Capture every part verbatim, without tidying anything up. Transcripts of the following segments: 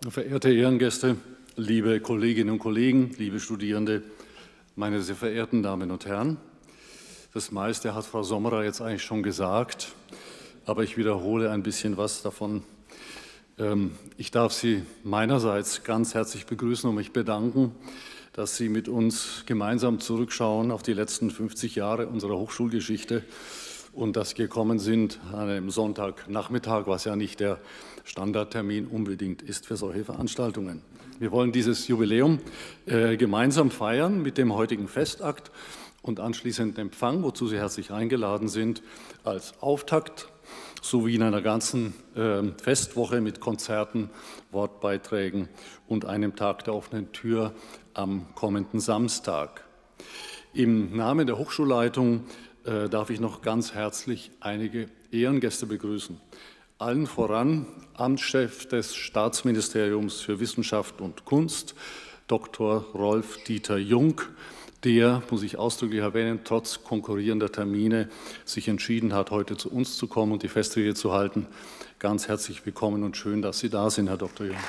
Verehrte Ehrengäste, liebe Kolleginnen und Kollegen, liebe Studierende, meine sehr verehrten Damen und Herren, das meiste hat Frau Sommerer jetzt eigentlich schon gesagt, aber ich wiederhole ein bisschen was davon. Ich darf Sie meinerseits ganz herzlich begrüßen und mich bedanken, dass Sie mit uns gemeinsam zurückschauen auf die letzten fünfzig Jahre unserer Hochschulgeschichte und dass Sie gekommen sind an einem Sonntagnachmittag, was ja nicht der Standardtermin unbedingt ist für solche Veranstaltungen. Wir wollen dieses Jubiläum äh, gemeinsam feiern mit dem heutigen Festakt und anschließend Empfang, wozu Sie herzlich eingeladen sind, als Auftakt sowie in einer ganzen äh, Festwoche mit Konzerten, Wortbeiträgen und einem Tag der offenen Tür am kommenden Samstag. Im Namen der Hochschulleitung äh, darf ich noch ganz herzlich einige Ehrengäste begrüßen. Allen voran Amtschef des Staatsministeriums für Wissenschaft und Kunst, Doktor Rolf Dieter Jung, der, muss ich ausdrücklich erwähnen, trotz konkurrierender Termine sich entschieden hat, heute zu uns zu kommen und die Festrede zu halten. Ganz herzlich willkommen und schön, dass Sie da sind, Herr Doktor Jung.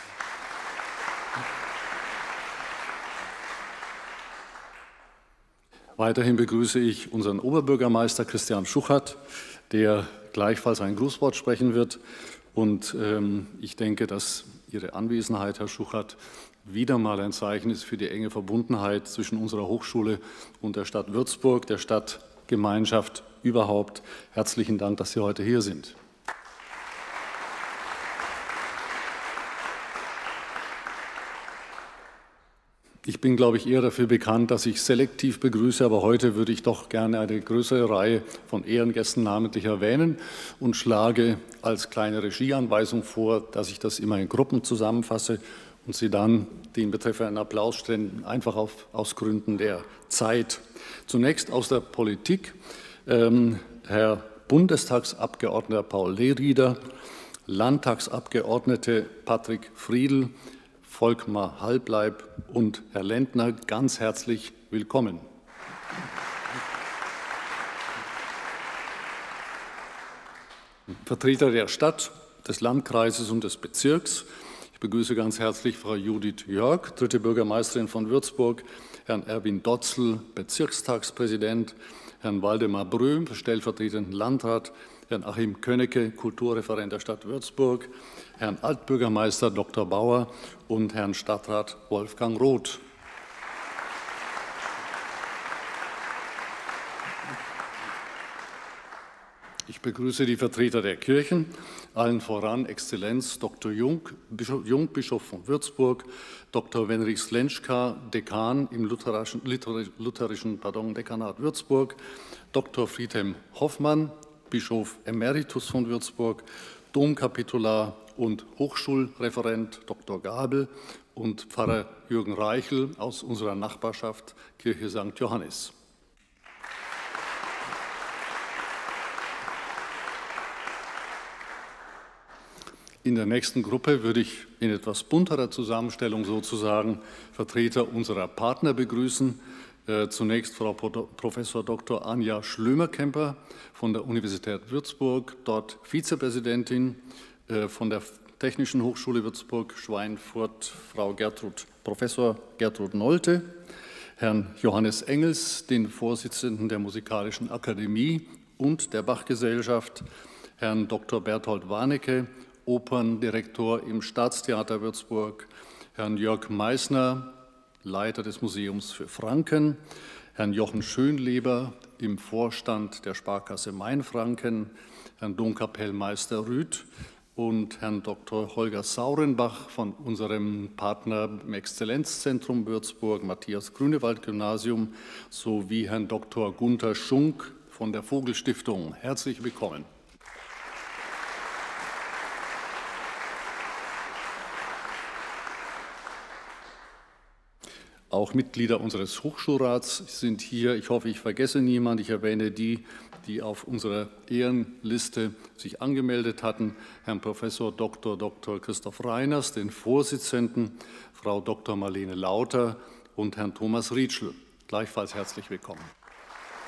Weiterhin begrüße ich unseren Oberbürgermeister Christian Schuchert, der gleichfalls ein Grußwort sprechen wird. Und ähm, ich denke, dass Ihre Anwesenheit, Herr Schuchert, wieder mal ein Zeichen ist für die enge Verbundenheit zwischen unserer Hochschule und der Stadt Würzburg, der Stadtgemeinschaft überhaupt. Herzlichen Dank, dass Sie heute hier sind. Ich bin, glaube ich, eher dafür bekannt, dass ich selektiv begrüße, aber heute würde ich doch gerne eine größere Reihe von Ehrengästen namentlich erwähnen und schlage als kleine Regieanweisung vor, dass ich das immer in Gruppen zusammenfasse und Sie dann den betreffenden Applaus stellen, einfach auf, aus Gründen der Zeit. Zunächst aus der Politik, ähm, Herr Bundestagsabgeordneter Paul Lehrieder, Landtagsabgeordnete Patrick Friedl, Volkmar Halbleib und Herr Lendner, ganz herzlich willkommen. Vertreter der Stadt, des Landkreises und des Bezirks. Ich begrüße ganz herzlich Frau Judith Jörg, dritte Bürgermeisterin von Würzburg, Herrn Erwin Dotzl, Bezirkstagspräsident, Herrn Waldemar Bröhm, stellvertretenden Landrat, Herrn Achim Könnecke, Kulturreferent der Stadt Würzburg, Herrn Altbürgermeister Doktor Bauer und Herrn Stadtrat Wolfgang Roth. Ich begrüße die Vertreter der Kirchen, allen voran Exzellenz Doktor Jung, Bischof, Jung, Bischof von Würzburg, Doktor Wenrich Slenschka, Dekan im lutherischen, lutherischen pardon, Dekanat Würzburg, Doktor Friedhelm Hoffmann, Bischof Emeritus von Würzburg, Domkapitular und Hochschulreferent Doktor Gabel und Pfarrer Jürgen Reichel aus unserer Nachbarschaft Kirche Sankt Johannes. In der nächsten Gruppe würde ich in etwas bunterer Zusammenstellung sozusagen Vertreter unserer Partner begrüßen. Zunächst Frau Professor Doktor Anja Schlömer-Kemper von der Universität Würzburg, dort Vizepräsidentin von der Technischen Hochschule Würzburg-Schweinfurt, Frau Gertrud, Professor Gertrud Nolte, Herrn Johannes Engels, den Vorsitzenden der Musikalischen Akademie und der Bach-Gesellschaft, Herrn Doktor Berthold Warnecke, Operndirektor im Staatstheater Würzburg, Herrn Jörg Meissner, Leiter des Museums für Franken, Herrn Jochen Schönleber im Vorstand der Sparkasse Mainfranken, Herrn Domkapellmeister Rüth und Herrn Doktor Holger Saurenbach von unserem Partner im Exzellenzzentrum Würzburg, Matthias Grünewald Gymnasium, sowie Herrn Doktor Gunther Schunk von der Vogelstiftung. Herzlich willkommen. Auch Mitglieder unseres Hochschulrats sind hier. Ich hoffe, ich vergesse niemand. Ich erwähne die, die auf unserer Ehrenliste sich angemeldet hatten. Herrn Professor Doktor Doktor Christoph Reiners, den Vorsitzenden, Frau Doktor Marlene Lauter und Herrn Thomas Rietschel. Gleichfalls herzlich willkommen.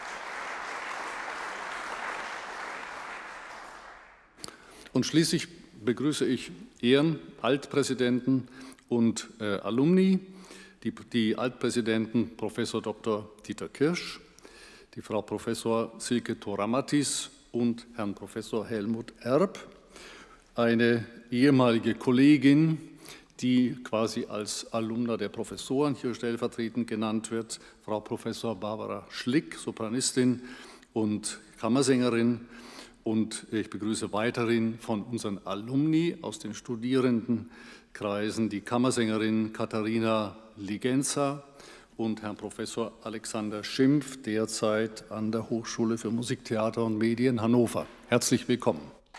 Und schließlich begrüße ich Ehren-, Altpräsidenten und äh, Alumni, die, die Altpräsidenten Professor Doktor Dieter Kirsch, die Frau Professor Silke Toramatis und Herrn Professor Helmut Erb, eine ehemalige Kollegin, die quasi als Alumna der Professoren hier stellvertretend genannt wird, Frau Professor Barbara Schlick, Sopranistin und Kammersängerin. Und ich begrüße weiterhin von unseren Alumni aus den Studierendenkreisen die Kammersängerin Katharina Ligenza und Herrn Professor Alexander Schimpf, derzeit an der Hochschule für Musik, Theater und Medien Hannover. Herzlich willkommen.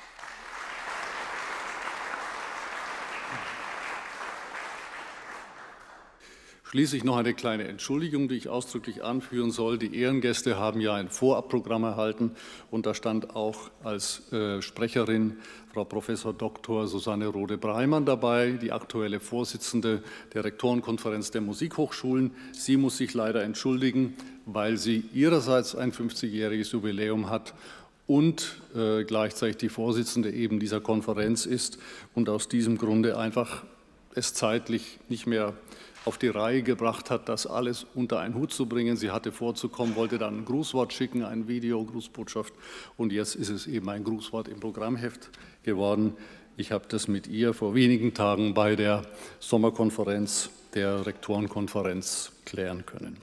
Schließlich noch eine kleine Entschuldigung, die ich ausdrücklich anführen soll. Die Ehrengäste haben ja ein Vorabprogramm erhalten und da stand auch als äh, Sprecherin Frau Professor Doktor Susanne Rode-Breimann dabei, die aktuelle Vorsitzende der Rektorenkonferenz der Musikhochschulen. Sie muss sich leider entschuldigen, weil sie ihrerseits ein fünfzigjähriges Jubiläum hat und äh, gleichzeitig die Vorsitzende eben dieser Konferenz ist und aus diesem Grunde einfach es zeitlich nicht mehr auf die Reihe gebracht hat, das alles unter einen Hut zu bringen. Sie hatte vorzukommen, wollte dann ein Grußwort schicken, ein Video, Grußbotschaft, und jetzt ist es eben ein Grußwort im Programmheft geworden. Ich habe das mit ihr vor wenigen Tagen bei der Sommerkonferenz der Rektorenkonferenz klären können.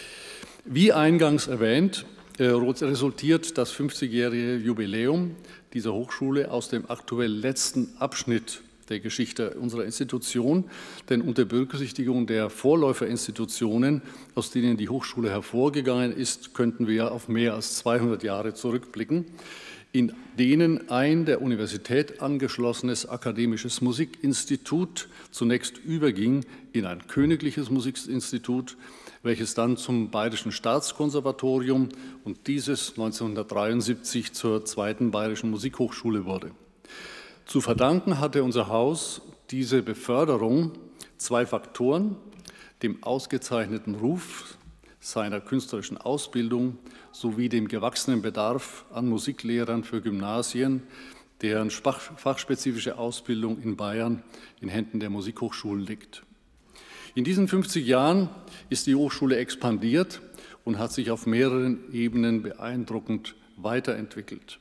Wie eingangs erwähnt, resultiert das fünfzigjährige Jubiläum dieser Hochschule aus dem aktuell letzten Abschnitt der Geschichte unserer Institution, denn unter Berücksichtigung der Vorläuferinstitutionen, aus denen die Hochschule hervorgegangen ist, könnten wir auf mehr als zweihundert Jahre zurückblicken, in denen ein der Universität angeschlossenes akademisches Musikinstitut zunächst überging in ein königliches Musikinstitut, welches dann zum Bayerischen Staatskonservatorium und dieses neunzehnhundertdreiundsiebzig zur zweiten Bayerischen Musikhochschule wurde. Zu verdanken hatte unser Haus diese Beförderung zwei Faktoren: dem ausgezeichneten Ruf seiner künstlerischen Ausbildung sowie dem gewachsenen Bedarf an Musiklehrern für Gymnasien, deren fachspezifische Ausbildung in Bayern in Händen der Musikhochschulen liegt. In diesen fünfzig Jahren ist die Hochschule expandiert und hat sich auf mehreren Ebenen beeindruckend weiterentwickelt.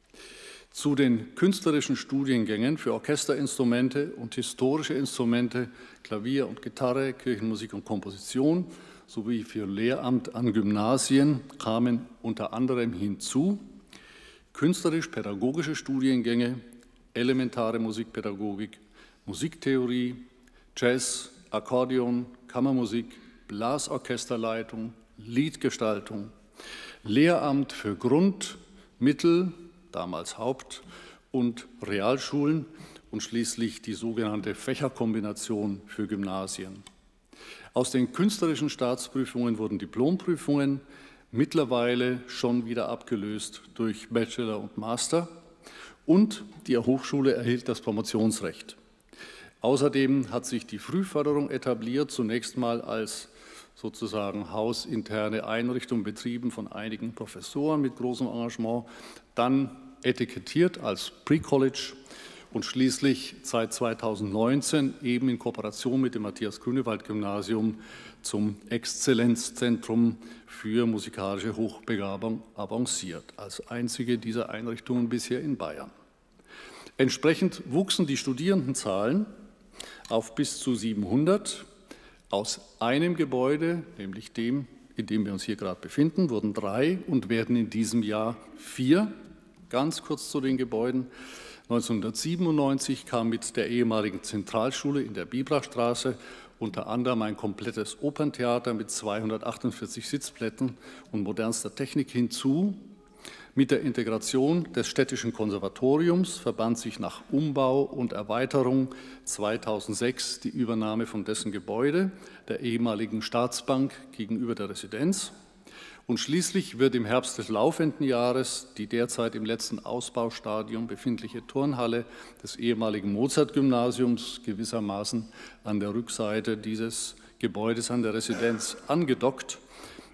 Zu den künstlerischen Studiengängen für Orchesterinstrumente und historische Instrumente, Klavier und Gitarre, Kirchenmusik und Komposition sowie für Lehramt an Gymnasien kamen unter anderem hinzu künstlerisch-pädagogische Studiengänge, elementare Musikpädagogik, Musiktheorie, Jazz, Akkordeon, Kammermusik, Blasorchesterleitung, Liedgestaltung, Lehramt für Grund-, Mittel-, damals Haupt- und Realschulen und schließlich die sogenannte Fächerkombination für Gymnasien. Aus den künstlerischen Staatsprüfungen wurden Diplomprüfungen, mittlerweile schon wieder abgelöst durch Bachelor und Master, und die Hochschule erhielt das Promotionsrecht. Außerdem hat sich die Frühförderung etabliert, zunächst mal als sozusagen hausinterne Einrichtung betrieben von einigen Professoren mit großem Engagement, dann etikettiert als Pre-College und schließlich seit zweitausendneunzehn eben in Kooperation mit dem Matthias-Grünewald-Gymnasium zum Exzellenzzentrum für musikalische Hochbegabung avanciert, als einzige dieser Einrichtungen bisher in Bayern. Entsprechend wuchsen die Studierendenzahlen auf bis zu siebenhundert. Aus einem Gebäude, nämlich dem, in dem wir uns hier gerade befinden, wurden drei und werden in diesem Jahr vier. Ganz kurz zu den Gebäuden. neunzehnhundertsiebenundneunzig kam mit der ehemaligen Zentralschule in der Bibrachstraße unter anderem ein komplettes Operntheater mit zweihundertachtundvierzig Sitzplätzen und modernster Technik hinzu. Mit der Integration des Städtischen Konservatoriums verband sich nach Umbau und Erweiterung zweitausendsechs die Übernahme von dessen Gebäude, der ehemaligen Staatsbank gegenüber der Residenz. Und schließlich wird im Herbst des laufenden Jahres die derzeit im letzten Ausbaustadium befindliche Turnhalle des ehemaligen Mozart-Gymnasiums gewissermaßen an der Rückseite dieses Gebäudes an der Residenz angedockt.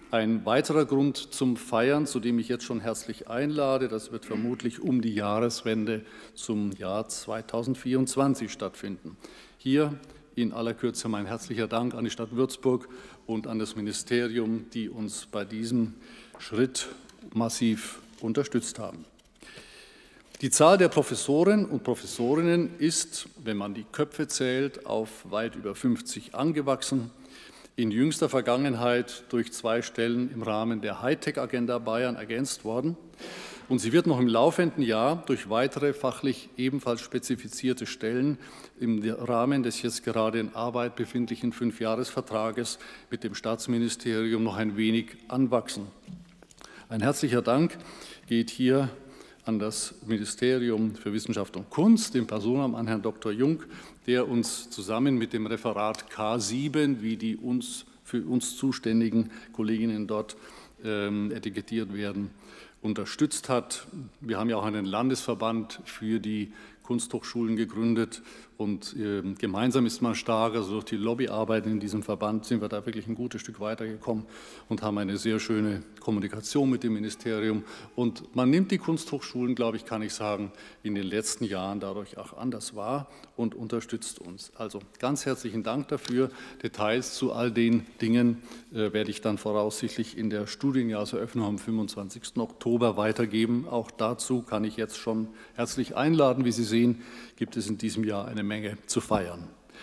Ein weiterer Grund zum Feiern, zu dem ich jetzt schon herzlich einlade, das wird vermutlich um die Jahreswende zum Jahr zweitausendvierundzwanzig stattfinden. Hier in aller Kürze mein herzlicher Dank an die Stadt Würzburg und an das Ministerium, die uns bei diesem Schritt massiv unterstützt haben. Die Zahl der Professoren und Professorinnen ist, wenn man die Köpfe zählt, auf weit über fünfzig angewachsen. In jüngster Vergangenheit durch zwei Stellen im Rahmen der Hightech-Agenda Bayern ergänzt worden. Und sie wird noch im laufenden Jahr durch weitere fachlich ebenfalls spezifizierte Stellen im Rahmen des jetzt gerade in Arbeit befindlichen Fünfjahresvertrages mit dem Staatsministerium noch ein wenig anwachsen. Ein herzlicher Dank geht hier an das Ministerium für Wissenschaft und Kunst, in Personam an Herrn Doktor Jung, der uns zusammen mit dem Referat K sieben, wie die uns, für uns zuständigen Kolleginnen dort ähm, etikettiert werden, unterstützt hat. Wir haben ja auch einen Landesverband für die Kunsthochschulen gegründet und äh, gemeinsam ist man stark, also durch die Lobbyarbeit in diesem Verband sind wir da wirklich ein gutes Stück weitergekommen und haben eine sehr schöne Kommunikation mit dem Ministerium und man nimmt die Kunsthochschulen, glaube ich, kann ich sagen, in den letzten Jahren dadurch auch anders wahr und unterstützt uns. Also ganz herzlichen Dank dafür. Details zu all den Dingen äh, werde ich dann voraussichtlich in der Studienjahrseröffnung am fünfundzwanzigsten Oktober weitergeben. Auch dazu kann ich jetzt schon herzlich einladen. Wie Sie sehen, gibt es in diesem Jahr eine Menge zu feiern.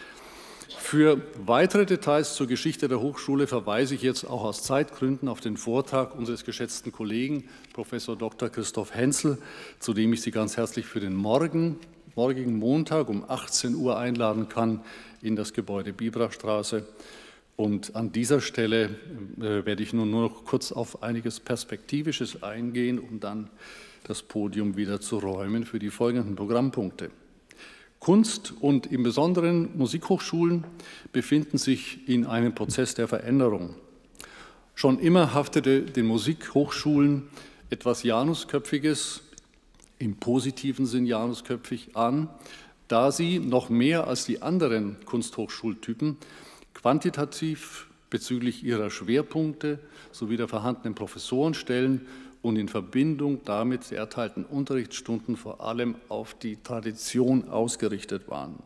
Für weitere Details zur Geschichte der Hochschule verweise ich jetzt auch aus Zeitgründen auf den Vortrag unseres geschätzten Kollegen, Professor Doktor Christoph Hänzel, zu dem ich Sie ganz herzlich für den Morgen, morgigen Montag um achtzehn Uhr einladen kann in das Gebäude Biberachstraße. Und an dieser Stelle äh, werde ich nun nur noch kurz auf einiges Perspektivisches eingehen, um dann das Podium wieder zu räumen für die folgenden Programmpunkte. Kunst und im Besonderen Musikhochschulen befinden sich in einem Prozess der Veränderung. Schon immer haftete den Musikhochschulen etwas Janusköpfiges, im positiven Sinn Janusköpfig an, da sie noch mehr als die anderen Kunsthochschultypen quantitativ bezüglich ihrer Schwerpunkte sowie der vorhandenen Professorenstellen und in Verbindung damit der erteilten Unterrichtsstunden vor allem auf die Tradition ausgerichtet waren.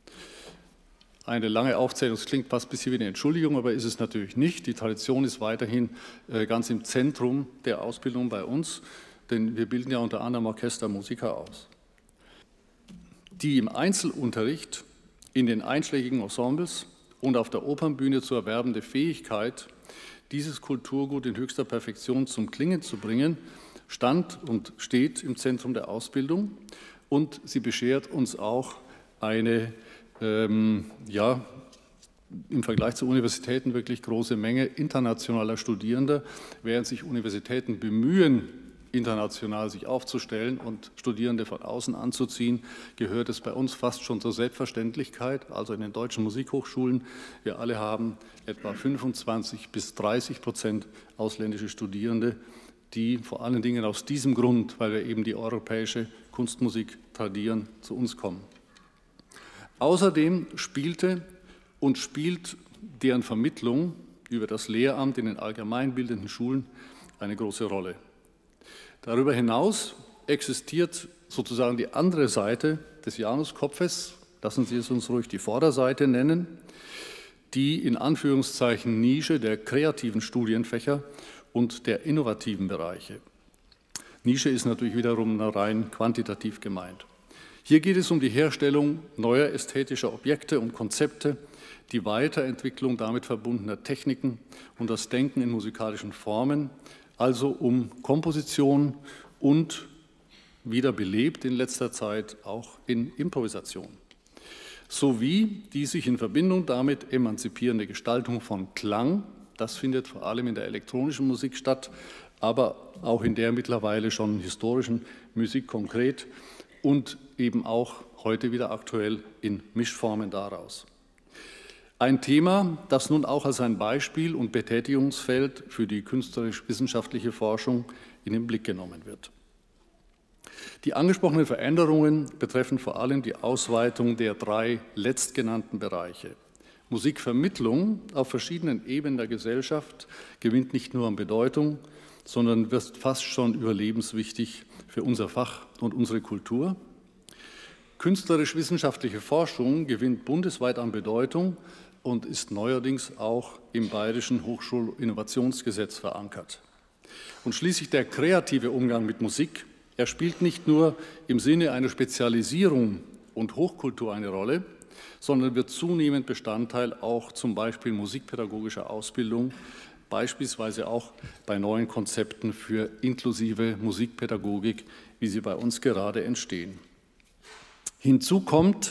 Eine lange Aufzählung, das klingt fast ein bisschen wie eine Entschuldigung, aber ist es natürlich nicht. Die Tradition ist weiterhin ganz im Zentrum der Ausbildung bei uns, denn wir bilden ja unter anderem Orchestermusiker aus. Die im Einzelunterricht in den einschlägigen Ensembles und auf der Opernbühne zu erwerbende Fähigkeit, dieses Kulturgut in höchster Perfektion zum Klingen zu bringen, stand und steht im Zentrum der Ausbildung und sie beschert uns auch eine, ähm, ja, im Vergleich zu Universitäten wirklich große Menge internationaler Studierender, während sich Universitäten bemühen, international sich aufzustellen und Studierende von außen anzuziehen, gehört es bei uns fast schon zur Selbstverständlichkeit, also in den deutschen Musikhochschulen. Wir alle haben etwa fünfundzwanzig bis dreißig Prozent ausländische Studierende, die vor allen Dingen aus diesem Grund, weil wir eben die europäische Kunstmusik tradieren, zu uns kommen. Außerdem spielte und spielt deren Vermittlung über das Lehramt in den allgemeinbildenden Schulen eine große Rolle. Darüber hinaus existiert sozusagen die andere Seite des Januskopfes, lassen Sie es uns ruhig die Vorderseite nennen, die in Anführungszeichen Nische der kreativen Studienfächer und der innovativen Bereiche. Nische ist natürlich wiederum rein quantitativ gemeint. Hier geht es um die Herstellung neuer ästhetischer Objekte und Konzepte, die Weiterentwicklung damit verbundener Techniken und das Denken in musikalischen Formen, also um Komposition und wieder belebt in letzter Zeit auch in Improvisation, sowie die sich in Verbindung damit emanzipierende Gestaltung von Klang, das findet vor allem in der elektronischen Musik statt, aber auch in der mittlerweile schon historischen Musik konkret und eben auch heute wieder aktuell in Mischformen daraus. Ein Thema, das nun auch als ein Beispiel und Betätigungsfeld für die künstlerisch-wissenschaftliche Forschung in den Blick genommen wird. Die angesprochenen Veränderungen betreffen vor allem die Ausweitung der drei letztgenannten Bereiche: Musikvermittlung auf verschiedenen Ebenen der Gesellschaft gewinnt nicht nur an Bedeutung, sondern wird fast schon überlebenswichtig für unser Fach und unsere Kultur. Künstlerisch-wissenschaftliche Forschung gewinnt bundesweit an Bedeutung und ist neuerdings auch im Bayerischen Hochschulinnovationsgesetz verankert. Und schließlich der kreative Umgang mit Musik. Er spielt nicht nur im Sinne einer Spezialisierung und Hochkultur eine Rolle, sondern wird zunehmend Bestandteil auch zum Beispiel musikpädagogischer Ausbildung, beispielsweise auch bei neuen Konzepten für inklusive Musikpädagogik, wie sie bei uns gerade entstehen. Hinzu kommt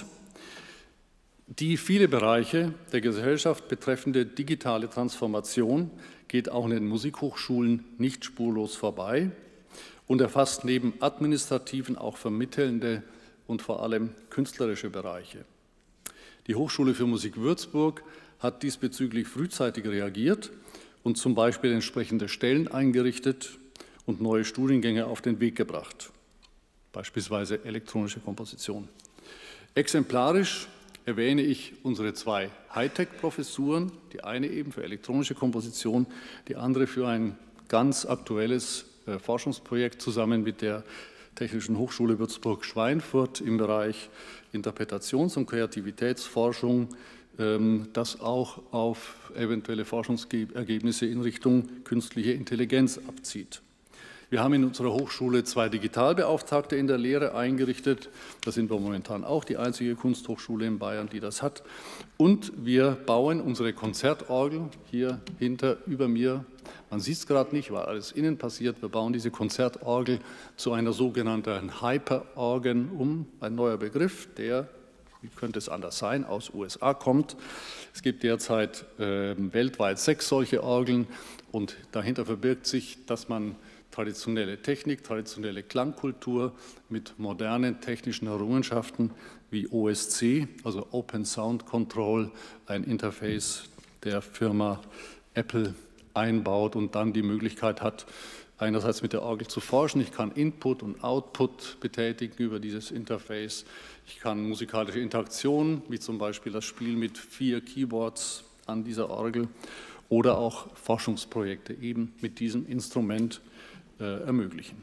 die viele Bereiche der Gesellschaft betreffende digitale Transformation, geht auch in den Musikhochschulen nicht spurlos vorbei und erfasst neben administrativen auch vermittelnde und vor allem künstlerische Bereiche. Die Hochschule für Musik Würzburg hat diesbezüglich frühzeitig reagiert und zum Beispiel entsprechende Stellen eingerichtet und neue Studiengänge auf den Weg gebracht, beispielsweise elektronische Komposition. Exemplarisch erwähne ich unsere zwei Hightech-Professuren, die eine eben für elektronische Komposition, die andere für ein ganz aktuelles äh, Forschungsprojekt zusammen mit der Technischen Hochschule Würzburg-Schweinfurt im Bereich Interpretations- und Kreativitätsforschung, ähm, das auch auf eventuelle Forschungsergebnisse in Richtung künstliche Intelligenz abzieht. Wir haben in unserer Hochschule zwei Digitalbeauftragte in der Lehre eingerichtet. Da sind wir momentan auch die einzige Kunsthochschule in Bayern, die das hat. Und wir bauen unsere Konzertorgel hier hinter über mir. Man sieht es gerade nicht, weil alles innen passiert. Wir bauen diese Konzertorgel zu einer sogenannten Hyperorgan um. Ein neuer Begriff, der, wie könnte es anders sein, aus U S A kommt. Es gibt derzeit äh, weltweit sechs solche Orgeln und dahinter verbirgt sich, dass man traditionelle Technik, traditionelle Klangkultur mit modernen technischen Errungenschaften wie O S C, also Open Sound Control, ein Interface der Firma Apple einbaut und dann die Möglichkeit hat, einerseits mit der Orgel zu forschen. Ich kann Input und Output betätigen über dieses Interface. Ich kann musikalische Interaktionen, wie zum Beispiel das Spiel mit vier Keyboards an dieser Orgel oder auch Forschungsprojekte eben mit diesem Instrument ermöglichen.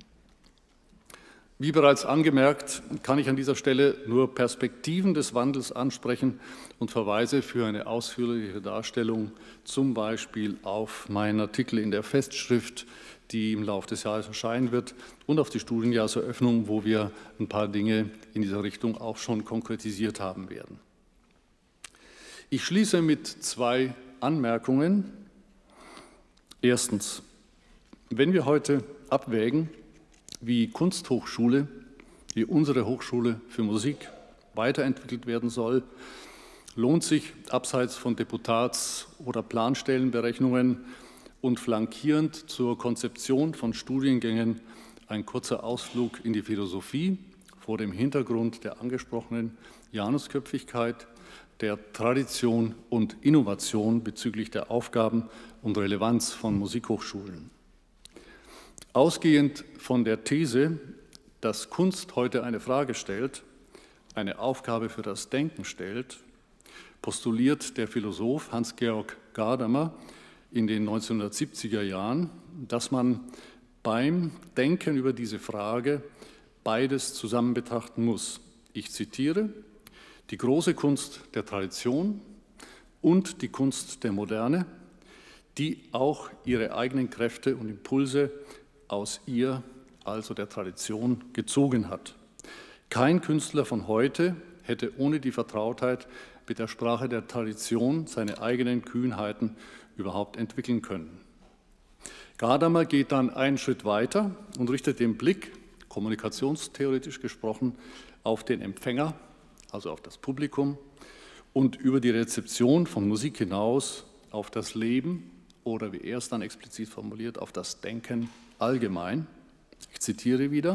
Wie bereits angemerkt, kann ich an dieser Stelle nur Perspektiven des Wandels ansprechen und verweise für eine ausführliche Darstellung zum Beispiel auf meinen Artikel in der Festschrift, die im Laufe des Jahres erscheinen wird, und auf die Studienjahrseröffnung, wo wir ein paar Dinge in dieser Richtung auch schon konkretisiert haben werden. Ich schließe mit zwei Anmerkungen. Erstens: Wenn wir heute abwägen, wie Kunsthochschule, wie unsere Hochschule für Musik weiterentwickelt werden soll, lohnt sich abseits von Deputats- oder Planstellenberechnungen und flankierend zur Konzeption von Studiengängen ein kurzer Ausflug in die Philosophie vor dem Hintergrund der angesprochenen Janusköpfigkeit, der Tradition und Innovation bezüglich der Aufgaben und Relevanz von Musikhochschulen. Ausgehend von der These, dass Kunst heute eine Frage stellt, eine Aufgabe für das Denken stellt, postuliert der Philosoph Hans-Georg Gadamer in den neunzehnhundertsiebziger Jahren, dass man beim Denken über diese Frage beides zusammen betrachten muss. Ich zitiere: Die große Kunst der Tradition und die Kunst der Moderne, die auch ihre eigenen Kräfte und Impulse aus ihr, also der Tradition, gezogen hat. Kein Künstler von heute hätte ohne die Vertrautheit mit der Sprache der Tradition seine eigenen Kühnheiten überhaupt entwickeln können. Gadamer geht dann einen Schritt weiter und richtet den Blick, kommunikationstheoretisch gesprochen, auf den Empfänger, also auf das Publikum, und über die Rezeption von Musik hinaus auf das Leben oder, wie er es dann explizit formuliert, auf das Denken allgemein. Ich zitiere wieder: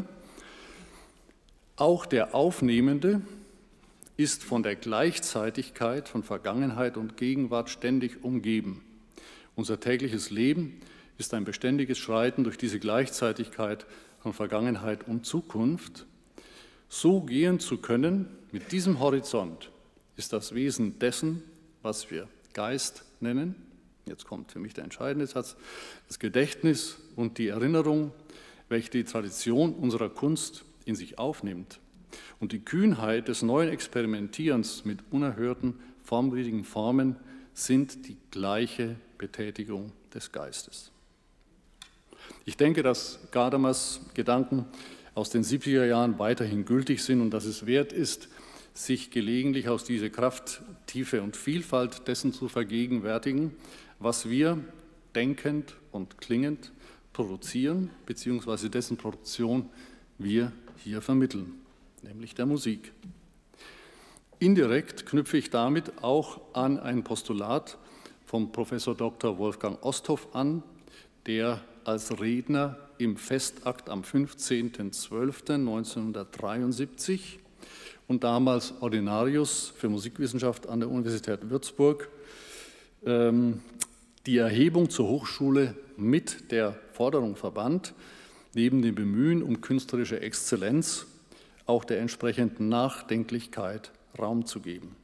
Auch der Aufnehmende ist von der Gleichzeitigkeit von Vergangenheit und Gegenwart ständig umgeben. Unser tägliches Leben ist ein beständiges Schreiten durch diese Gleichzeitigkeit von Vergangenheit und Zukunft. So gehen zu können, mit diesem Horizont, ist das Wesen dessen, was wir Geist nennen, jetzt kommt für mich der entscheidende Satz, das Gedächtnis und die Erinnerung, welche die Tradition unserer Kunst in sich aufnimmt, und die Kühnheit des neuen Experimentierens mit unerhörten, formwidrigen Formen sind die gleiche Betätigung des Geistes. Ich denke, dass Gadamers Gedanken aus den siebziger Jahren weiterhin gültig sind und dass es wert ist, sich gelegentlich aus dieser Kraft, Tiefe und Vielfalt dessen zu vergegenwärtigen, was wir denkend und klingend produzieren, beziehungsweise dessen Produktion wir hier vermitteln, nämlich der Musik. Indirekt knüpfe ich damit auch an ein Postulat vom Professor Doktor Wolfgang Osthoff an, der als Redner im Festakt am fünfzehnten zwölften neunzehnhundertdreiundsiebzig und damals Ordinarius für Musikwissenschaft an der Universität Würzburg ähm, die Erhebung zur Hochschule mit der Forderung verband, neben dem Bemühen um künstlerische Exzellenz auch der entsprechenden Nachdenklichkeit Raum zu geben.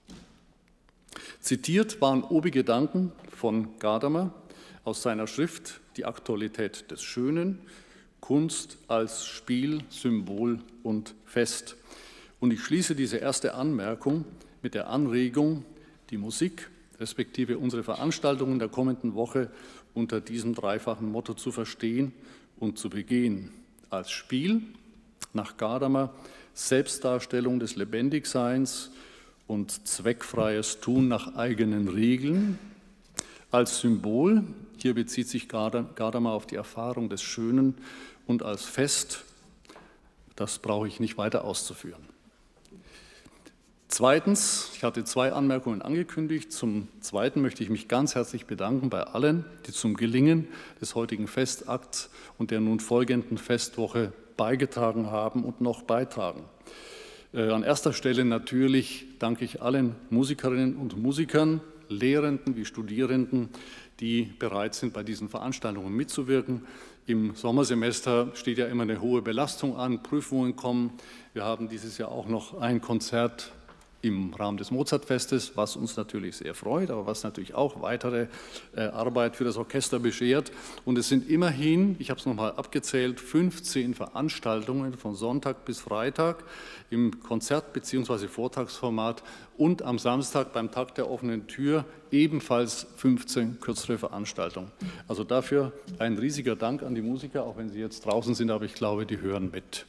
Zitiert waren obige Gedanken von Gadamer aus seiner Schrift Die Aktualität des Schönen, Kunst als Spiel, Symbol und Fest. Und ich schließe diese erste Anmerkung mit der Anregung, die Musik, respektive unsere Veranstaltungen der kommenden Woche unter diesem dreifachen Motto zu verstehen und zu begehen. Als Spiel, nach Gadamer, Selbstdarstellung des Lebendigseins und zweckfreies Tun nach eigenen Regeln. Als Symbol, hier bezieht sich Gadamer auf die Erfahrung des Schönen, und als Fest, das brauche ich nicht weiter auszuführen. Zweitens, ich hatte zwei Anmerkungen angekündigt. Zum Zweiten möchte ich mich ganz herzlich bedanken bei allen, die zum Gelingen des heutigen Festakts und der nun folgenden Festwoche beigetragen haben und noch beitragen. Äh, an erster Stelle natürlich danke ich allen Musikerinnen und Musikern, Lehrenden wie Studierenden, die bereit sind, bei diesen Veranstaltungen mitzuwirken. Im Sommersemester steht ja immer eine hohe Belastung an, Prüfungen kommen. Wir haben dieses Jahr auch noch ein Konzert im Rahmen des Mozartfestes, was uns natürlich sehr freut, aber was natürlich auch weitere äh, Arbeit für das Orchester beschert. Und es sind immerhin, ich habe es nochmal abgezählt, fünfzehn Veranstaltungen von Sonntag bis Freitag im Konzert- bzw. Vortragsformat und am Samstag beim Tag der offenen Tür ebenfalls fünfzehn kürzere Veranstaltungen. Also dafür ein riesiger Dank an die Musiker, auch wenn sie jetzt draußen sind, aber ich glaube, die hören mit.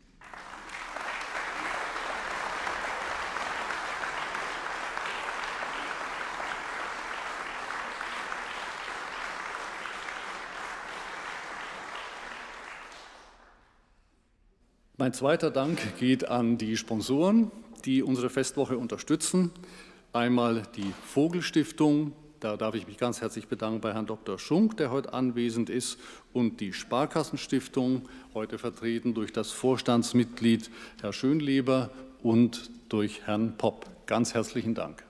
Mein zweiter Dank geht an die Sponsoren, die unsere Festwoche unterstützen. Einmal die Vogelstiftung, da darf ich mich ganz herzlich bedanken bei Herrn Doktor Schunk, der heute anwesend ist, und die Sparkassenstiftung, heute vertreten durch das Vorstandsmitglied Herr Schönleber und durch Herrn Popp. Ganz herzlichen Dank.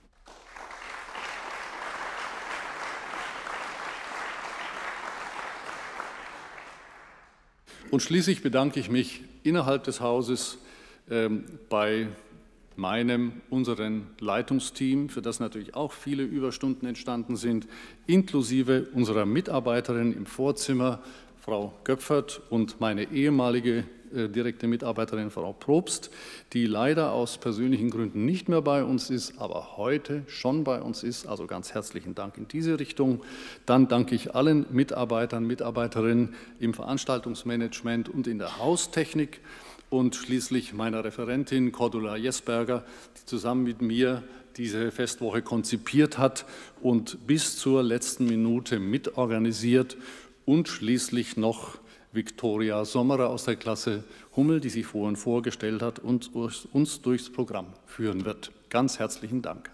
Und schließlich bedanke ich mich innerhalb des Hauses äh, bei meinem, unserem Leitungsteam, für das natürlich auch viele Überstunden entstanden sind, inklusive unserer Mitarbeiterin im Vorzimmer, Frau Göpfert, und meine ehemalige äh, direkte Mitarbeiterin, Frau Probst, die leider aus persönlichen Gründen nicht mehr bei uns ist, aber heute schon bei uns ist. Also ganz herzlichen Dank in diese Richtung. Dann danke ich allen Mitarbeitern, Mitarbeiterinnen im Veranstaltungsmanagement und in der Haustechnik und schließlich meiner Referentin Cordula Jesberger, die zusammen mit mir diese Festwoche konzipiert hat und bis zur letzten Minute mitorganisiert, und schließlich noch Viktoria Sommerer aus der Klasse Hummel, die sich vorhin vorgestellt hat und uns durchs Programm führen wird. Ganz herzlichen Dank.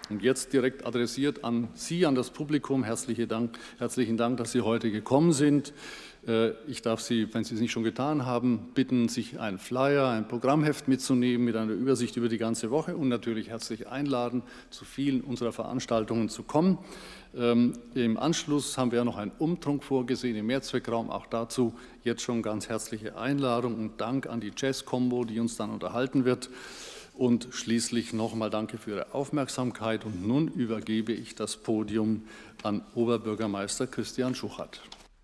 Und jetzt direkt adressiert an Sie, an das Publikum, herzlichen Dank, herzlichen Dank, dass Sie heute gekommen sind. Ich darf Sie, wenn Sie es nicht schon getan haben, bitten, sich einen Flyer, ein Programmheft mitzunehmen mit einer Übersicht über die ganze Woche und natürlich herzlich einladen, zu vielen unserer Veranstaltungen zu kommen. Im Anschluss haben wir noch einen Umtrunk vorgesehen im Mehrzweckraum. Auch dazu jetzt schon ganz herzliche Einladung und Dank an die Jazz-Combo, die uns dann unterhalten wird. Und schließlich nochmal danke für Ihre Aufmerksamkeit. Und nun übergebe ich das Podium an Oberbürgermeister Christian Schuchert.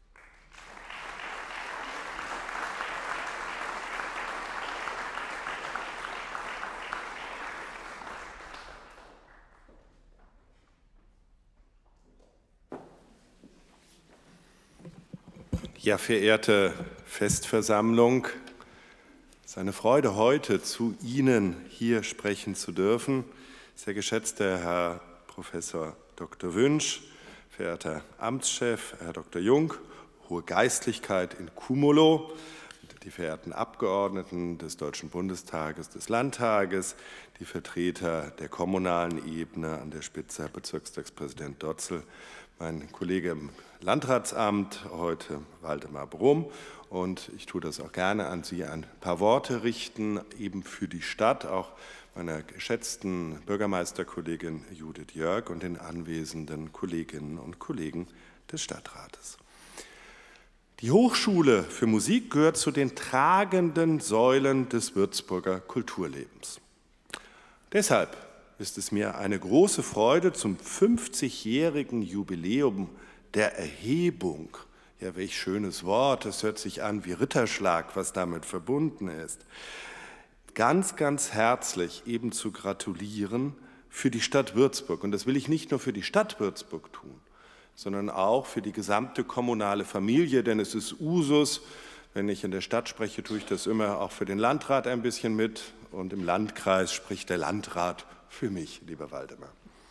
Ja, verehrte Festversammlung, es ist eine Freude, heute zu Ihnen hier sprechen zu dürfen. Sehr geschätzter Herr Professor Doktor Wünsch, verehrter Amtschef, Herr Doktor Jung, hohe Geistlichkeit in Cumulo, die verehrten Abgeordneten des Deutschen Bundestages, des Landtages, die Vertreter der kommunalen Ebene, an der Spitze Herr Bezirkstagspräsident Dotzel, mein Kollege im Landratsamt, heute Waldemar Brumm. Und ich tue das auch gerne an Sie, ein paar Worte richten, eben für die Stadt, auch meiner geschätzten Bürgermeisterkollegin Judith Jörg und den anwesenden Kolleginnen und Kollegen des Stadtrates. Die Hochschule für Musik gehört zu den tragenden Säulen des Würzburger Kulturlebens. Deshalb ist es mir eine große Freude, zum fünfzigjährigen Jubiläum der Erhebung, ja, welch schönes Wort, es hört sich an wie Ritterschlag, was damit verbunden ist, ganz, ganz herzlich eben zu gratulieren für die Stadt Würzburg. Und das will ich nicht nur für die Stadt Würzburg tun, sondern auch für die gesamte kommunale Familie, denn es ist Usus, wenn ich in der Stadt spreche, tue ich das immer auch für den Landrat ein bisschen mit und im Landkreis spricht der Landrat für mich, lieber Waldemar.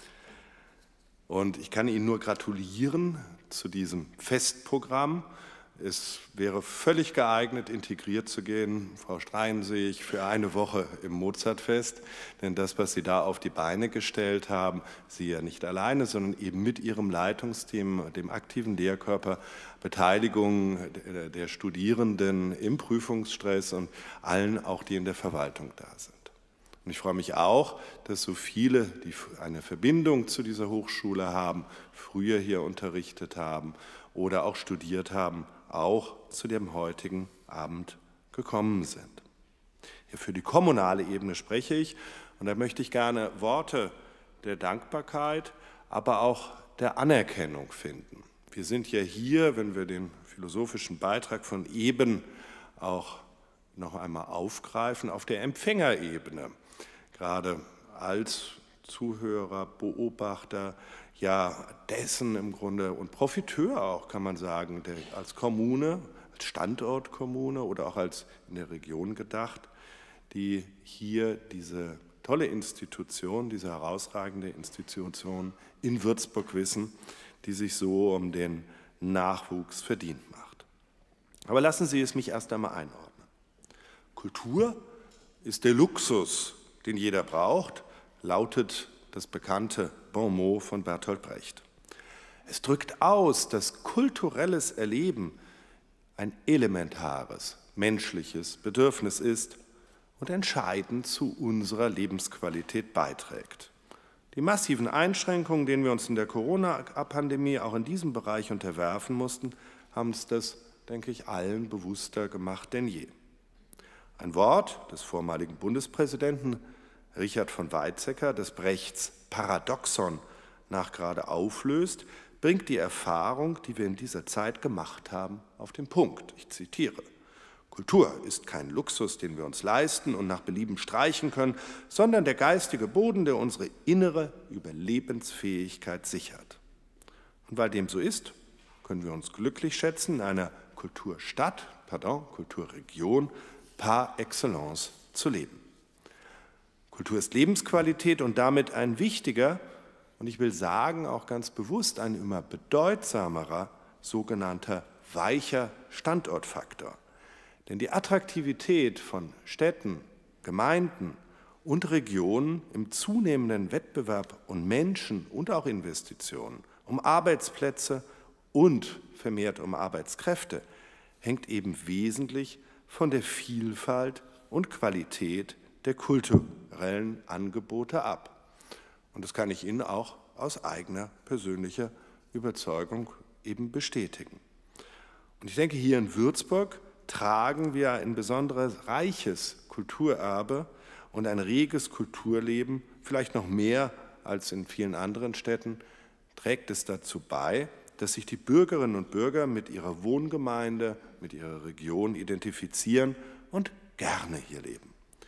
Und ich kann Ihnen nur gratulieren zu diesem Festprogramm. Es wäre völlig geeignet, integriert zu gehen, Frau Streinsig, für eine Woche im Mozartfest. Denn das, was Sie da auf die Beine gestellt haben, Sie ja nicht alleine, sondern eben mit Ihrem Leitungsteam, dem aktiven Lehrkörper, Beteiligung der Studierenden im Prüfungsstress und allen auch, die in der Verwaltung da sind. Und ich freue mich auch, dass so viele, die eine Verbindung zu dieser Hochschule haben, früher hier unterrichtet haben oder auch studiert haben, auch zu dem heutigen Abend gekommen sind. Hier für die kommunale Ebene spreche ich und da möchte ich gerne Worte der Dankbarkeit, aber auch der Anerkennung finden. Wir sind ja hier, wenn wir den philosophischen Beitrag von eben auch noch einmal aufgreifen, auf der Empfängerebene. Gerade als Zuhörer, Beobachter, ja dessen im Grunde und Profiteur auch, kann man sagen, der als Kommune, als Standortkommune oder auch als in der Region gedacht, die hier diese tolle Institution, diese herausragende Institution in Würzburg wissen, die sich so um den Nachwuchs verdient macht. Aber lassen Sie es mich erst einmal einordnen. Kultur ist der Luxus, den jeder braucht, lautet das bekannte Bon mot von Bertolt Brecht. Es drückt aus, dass kulturelles Erleben ein elementares, menschliches Bedürfnis ist und entscheidend zu unserer Lebensqualität beiträgt. Die massiven Einschränkungen, denen wir uns in der Corona-Pandemie auch in diesem Bereich unterwerfen mussten, haben uns das, denke ich, allen bewusster gemacht denn je. Ein Wort des vormaligen Bundespräsidenten Richard von Weizsäcker, das Brechts Paradoxon nachgerade auflöst, bringt die Erfahrung, die wir in dieser Zeit gemacht haben, auf den Punkt. Ich zitiere: Kultur ist kein Luxus, den wir uns leisten und nach Belieben streichen können, sondern der geistige Boden, der unsere innere Überlebensfähigkeit sichert. Und weil dem so ist, können wir uns glücklich schätzen, in einer Kulturstadt, pardon, Kulturregion par excellence zu leben. Kultur ist Lebensqualität und damit ein wichtiger und ich will sagen, auch ganz bewusst ein immer bedeutsamerer sogenannter weicher Standortfaktor. Denn die Attraktivität von Städten, Gemeinden und Regionen im zunehmenden Wettbewerb um Menschen und auch Investitionen, um Arbeitsplätze und vermehrt um Arbeitskräfte, hängt eben wesentlich von der Vielfalt und Qualität der kulturellen Angebote ab. Und das kann ich Ihnen auch aus eigener persönlicher Überzeugung eben bestätigen. Und ich denke, hier in Würzburg tragen wir ein besonderes reiches Kulturerbe und ein reges Kulturleben, vielleicht noch mehr als in vielen anderen Städten, trägt es dazu bei, dass sich die Bürgerinnen und Bürger mit ihrer Wohngemeinde, mit ihrer Region identifizieren und gerne hier leben.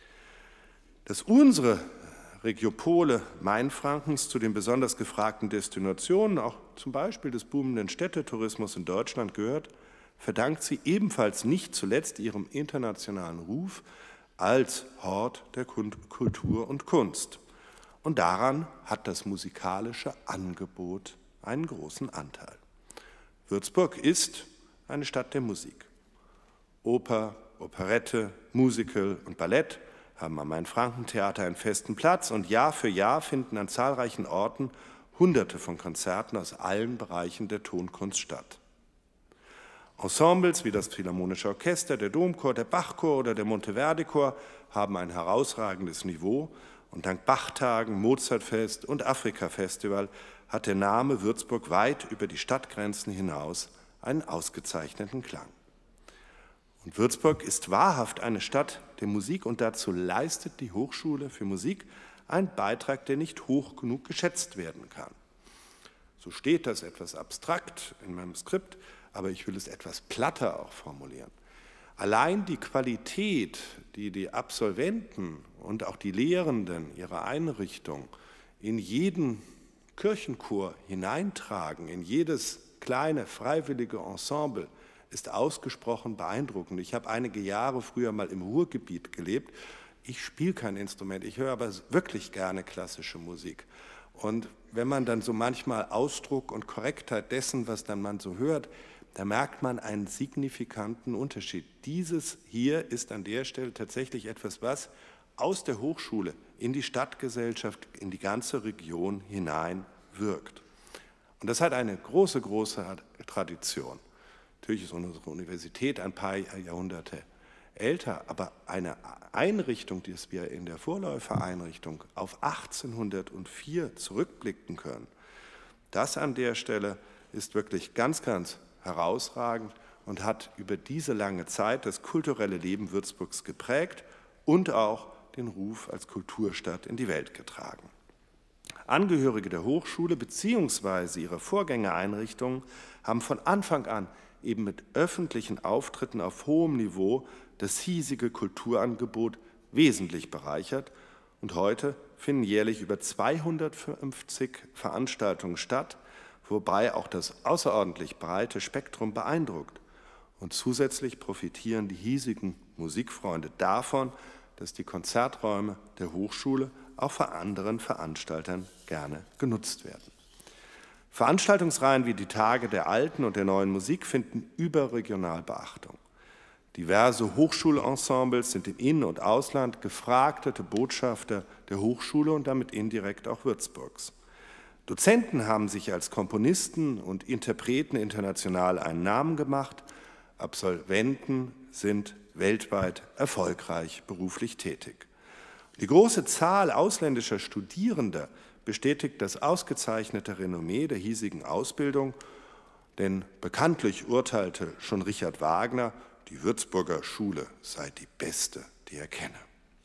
Dass unsere Regiopole Mainfrankens zu den besonders gefragten Destinationen, auch zum Beispiel des boomenden Städtetourismus in Deutschland gehört, verdankt sie ebenfalls nicht zuletzt ihrem internationalen Ruf als Hort der Kultur und Kunst. Und daran hat das musikalische Angebot einen großen Anteil. Würzburg ist eine Stadt der Musik. Oper, Operette, Musical und Ballett haben am Main-Franken-Theater einen festen Platz und Jahr für Jahr finden an zahlreichen Orten Hunderte von Konzerten aus allen Bereichen der Tonkunst statt. Ensembles wie das Philharmonische Orchester, der Domchor, der Bachchor oder der Monteverdi-Chor haben ein herausragendes Niveau und dank Bachtagen, Mozartfest und Afrika-Festival hat der Name Würzburg weit über die Stadtgrenzen hinaus einen ausgezeichneten Klang. Und Würzburg ist wahrhaft eine Stadt der Musik und dazu leistet die Hochschule für Musik einen Beitrag, der nicht hoch genug geschätzt werden kann. So steht das etwas abstrakt in meinem Skript, aber ich will es etwas platter auch formulieren. Allein die Qualität, die die Absolventen und auch die Lehrenden ihrer Einrichtung in jeden Kirchenchor hineintragen, in jedes kleine freiwillige Ensemble, ist ausgesprochen beeindruckend. Ich habe einige Jahre früher mal im Ruhrgebiet gelebt. Ich spiele kein Instrument, ich höre aber wirklich gerne klassische Musik. Und wenn man dann so manchmal Ausdruck und Korrektheit dessen, was dann man so hört, da merkt man einen signifikanten Unterschied. Dieses hier ist an der Stelle tatsächlich etwas, was aus der Hochschule in die Stadtgesellschaft, in die ganze Region hinein wirkt. Und das hat eine große, große Tradition. Natürlich ist unsere Universität ein paar Jahrhunderte älter, aber eine Einrichtung, die wir in der Vorläufereinrichtung auf achtzehnhundertvier zurückblicken können, das an der Stelle ist wirklich ganz, ganz herausragend und hat über diese lange Zeit das kulturelle Leben Würzburgs geprägt und auch den Ruf als Kulturstadt in die Welt getragen. Angehörige der Hochschule bzw. ihre Vorgängereinrichtungen haben von Anfang an eben mit öffentlichen Auftritten auf hohem Niveau das hiesige Kulturangebot wesentlich bereichert und heute finden jährlich über zweihundertfünfzig Veranstaltungen statt, wobei auch das außerordentlich breite Spektrum beeindruckt. Und zusätzlich profitieren die hiesigen Musikfreunde davon, dass die Konzerträume der Hochschule auch von anderen Veranstaltern gerne genutzt werden. Veranstaltungsreihen wie die Tage der alten und der neuen Musik finden überregional Beachtung. Diverse Hochschulensembles sind im In- und Ausland gefragte Botschafter der Hochschule und damit indirekt auch Würzburgs. Dozenten haben sich als Komponisten und Interpreten international einen Namen gemacht, Absolventen sind weltweit erfolgreich beruflich tätig. Die große Zahl ausländischer Studierender bestätigt das ausgezeichnete Renommee der hiesigen Ausbildung, denn bekanntlich urteilte schon Richard Wagner, die Würzburger Schule sei die beste, die er kenne.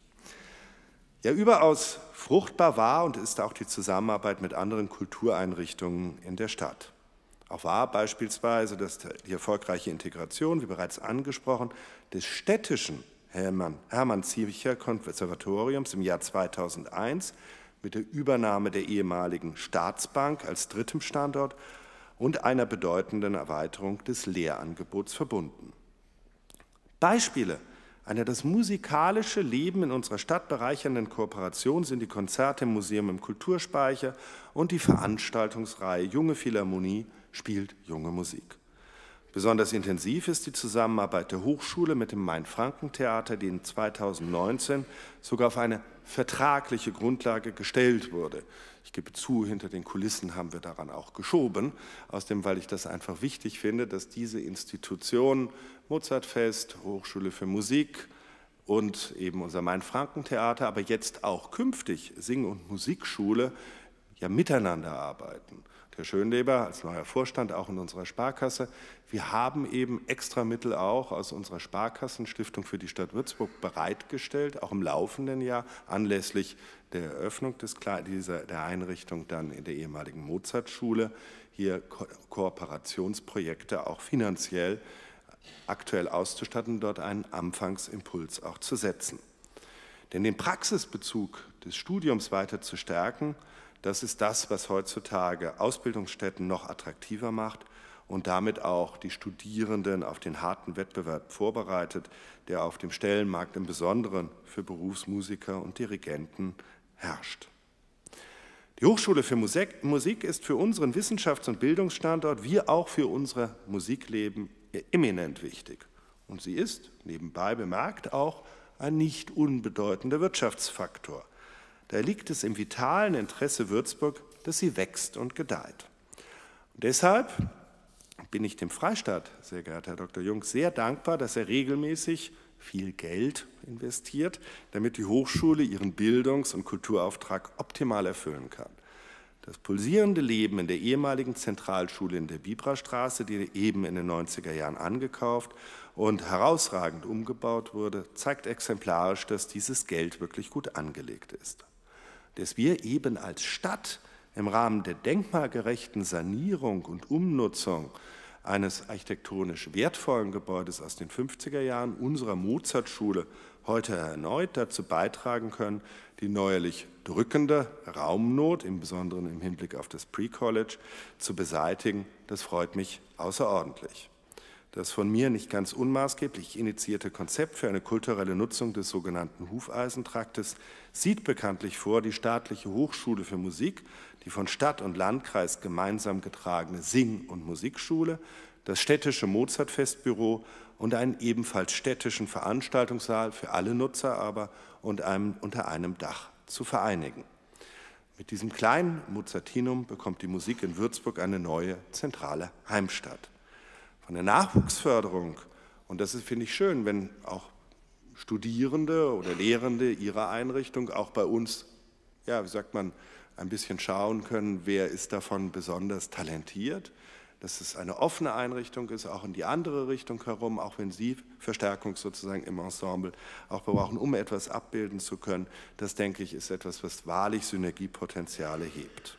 Ja, überaus fruchtbar war und ist auch die Zusammenarbeit mit anderen Kultureinrichtungen in der Stadt. Auch war beispielsweise das, die erfolgreiche Integration, wie bereits angesprochen, des städtischen Hermann, Hermann Ziecher Konservatoriums im Jahr zweitausendeins mit der Übernahme der ehemaligen Staatsbank als drittem Standort und einer bedeutenden Erweiterung des Lehrangebots verbunden. Beispiele einer das musikalische Leben in unserer Stadt bereichernden Kooperation sind die Konzerte im Museum im Kulturspeicher und die Veranstaltungsreihe Junge Philharmonie spielt junge Musik. Besonders intensiv ist die Zusammenarbeit der Hochschule mit dem Main-Franken-Theater, die in zweitausendneunzehn sogar auf eine vertragliche Grundlage gestellt wurde. Ich gebe zu, hinter den Kulissen haben wir daran auch geschoben, aus dem, weil ich das einfach wichtig finde, dass diese Institutionen, Mozartfest, Hochschule für Musik und eben unser Main-Franken-Theater, aber jetzt auch künftig Sing- und Musikschule, ja miteinander arbeiten. Herr Schönleber als neuer Vorstand auch in unserer Sparkasse. Wir haben eben extra Mittel auch aus unserer Sparkassenstiftung für die Stadt Würzburg bereitgestellt, auch im laufenden Jahr anlässlich der Eröffnung des, dieser, der Einrichtung dann in der ehemaligen Mozartschule, hier Ko Kooperationsprojekte auch finanziell aktuell auszustatten, dort einen Anfangsimpuls auch zu setzen. Denn den Praxisbezug des Studiums weiter zu stärken, das ist das, was heutzutage Ausbildungsstätten noch attraktiver macht und damit auch die Studierenden auf den harten Wettbewerb vorbereitet, der auf dem Stellenmarkt im Besonderen für Berufsmusiker und Dirigenten herrscht. Die Hochschule für Musik ist für unseren Wissenschafts- und Bildungsstandort wie auch für unser Musikleben eminent wichtig. Und sie ist, nebenbei bemerkt, auch ein nicht unbedeutender Wirtschaftsfaktor. Da liegt es im vitalen Interesse Würzburg, dass sie wächst und gedeiht. Und deshalb bin ich dem Freistaat, sehr geehrter Herr Doktor Jung, sehr dankbar, dass er regelmäßig viel Geld investiert, damit die Hochschule ihren Bildungs- und Kulturauftrag optimal erfüllen kann. Das pulsierende Leben in der ehemaligen Zentralschule in der Bibrastraße, die eben in den neunziger Jahren angekauft und herausragend umgebaut wurde, zeigt exemplarisch, dass dieses Geld wirklich gut angelegt ist. Dass wir eben als Stadt im Rahmen der denkmalgerechten Sanierung und Umnutzung eines architektonisch wertvollen Gebäudes aus den fünfziger Jahren unserer Mozartschule heute erneut dazu beitragen können, die neuerlich drückende Raumnot, im Besonderen im Hinblick auf das Pre-College, zu beseitigen, das freut mich außerordentlich. Das von mir nicht ganz unmaßgeblich initiierte Konzept für eine kulturelle Nutzung des sogenannten Hufeisentraktes sieht bekanntlich vor, die staatliche Hochschule für Musik, die von Stadt und Landkreis gemeinsam getragene Sing- und Musikschule, das städtische Mozartfestbüro und einen ebenfalls städtischen Veranstaltungssaal für alle Nutzer aber und einem, unter einem Dach zu vereinigen. Mit diesem kleinen Mozartinum bekommt die Musik in Würzburg eine neue zentrale Heimstatt. Von der Nachwuchsförderung, und das ist, finde ich, schön, wenn auch Studierende oder Lehrende ihrer Einrichtung auch bei uns, ja, wie sagt man, ein bisschen schauen können, wer ist davon besonders talentiert, dass es eine offene Einrichtung ist, auch in die andere Richtung herum, auch wenn Sie Verstärkung sozusagen im Ensemble auch brauchen, um etwas abbilden zu können. Das, denke ich, ist etwas, was wahrlich Synergiepotenziale hebt.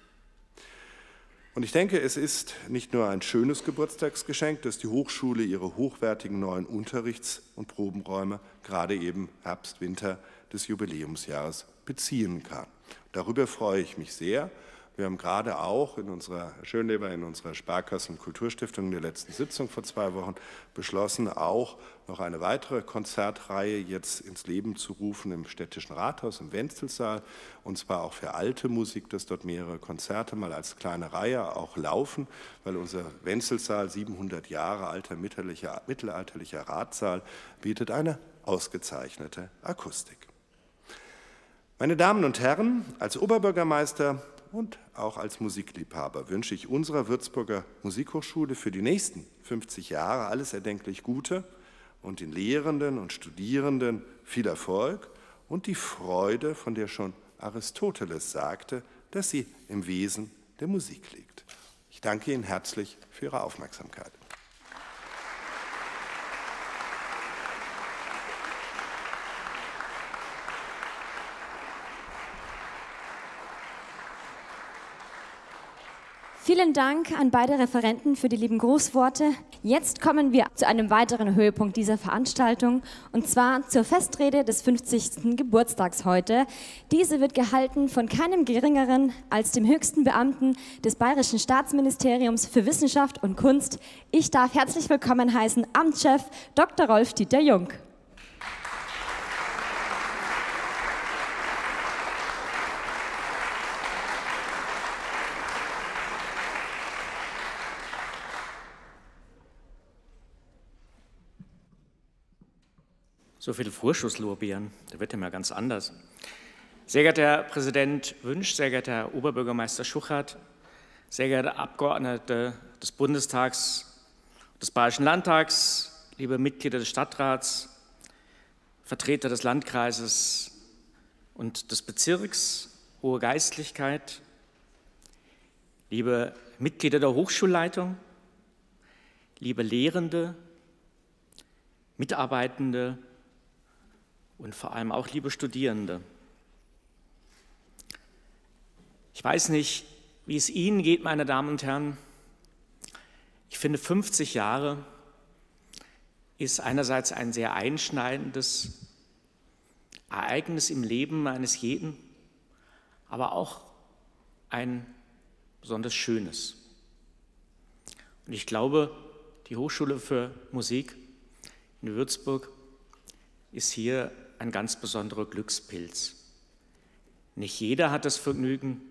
Und ich denke, es ist nicht nur ein schönes Geburtstagsgeschenk, dass die Hochschule ihre hochwertigen neuen Unterrichts- und Probenräume gerade eben Herbst, Winter des Jubiläumsjahres beziehen kann. Darüber freue ich mich sehr. Wir haben gerade auch in unserer, Herr Schönleber, in unserer Sparkassen- und Kulturstiftung in der letzten Sitzung vor zwei Wochen beschlossen, auch noch eine weitere Konzertreihe jetzt ins Leben zu rufen im Städtischen Rathaus, im Wenzelsaal, und zwar auch für alte Musik, dass dort mehrere Konzerte mal als kleine Reihe auch laufen, weil unser Wenzelsaal, siebenhundert Jahre alter mittelalterlicher, mittelalterlicher Ratssaal, bietet eine ausgezeichnete Akustik. Meine Damen und Herren, als Oberbürgermeister und auch als Musikliebhaber wünsche ich unserer Würzburger Musikhochschule für die nächsten fünfzig Jahre alles erdenklich Gute und den Lehrenden und Studierenden viel Erfolg und die Freude, von der schon Aristoteles sagte, dass sie im Wesen der Musik liegt. Ich danke Ihnen herzlich für Ihre Aufmerksamkeit. Vielen Dank an beide Referenten für die lieben Grußworte. Jetzt kommen wir zu einem weiteren Höhepunkt dieser Veranstaltung, und zwar zur Festrede des fünfzigsten Geburtstags heute. Diese wird gehalten von keinem Geringeren als dem höchsten Beamten des Bayerischen Staatsministeriums für Wissenschaft und Kunst. Ich darf herzlich willkommen heißen Amtschef Doktor Rolf-Dieter Jung. So viele Vorschusslorbeeren, da wird ja mal ganz anders. Sehr geehrter Herr Präsident Wünsch, sehr geehrter Herr Oberbürgermeister Schuchert, sehr geehrte Abgeordnete des Bundestags, des Bayerischen Landtags, liebe Mitglieder des Stadtrats, Vertreter des Landkreises und des Bezirks, hohe Geistlichkeit, liebe Mitglieder der Hochschulleitung, liebe Lehrende, Mitarbeitende und vor allem auch liebe Studierende. Ich weiß nicht, wie es Ihnen geht, meine Damen und Herren. Ich finde, fünfzig Jahre ist einerseits ein sehr einschneidendes Ereignis im Leben eines jeden, aber auch ein besonders schönes. Und ich glaube, die Hochschule für Musik in Würzburg ist hier ein ganz besonderer Glückspilz. Nicht jeder hat das Vergnügen,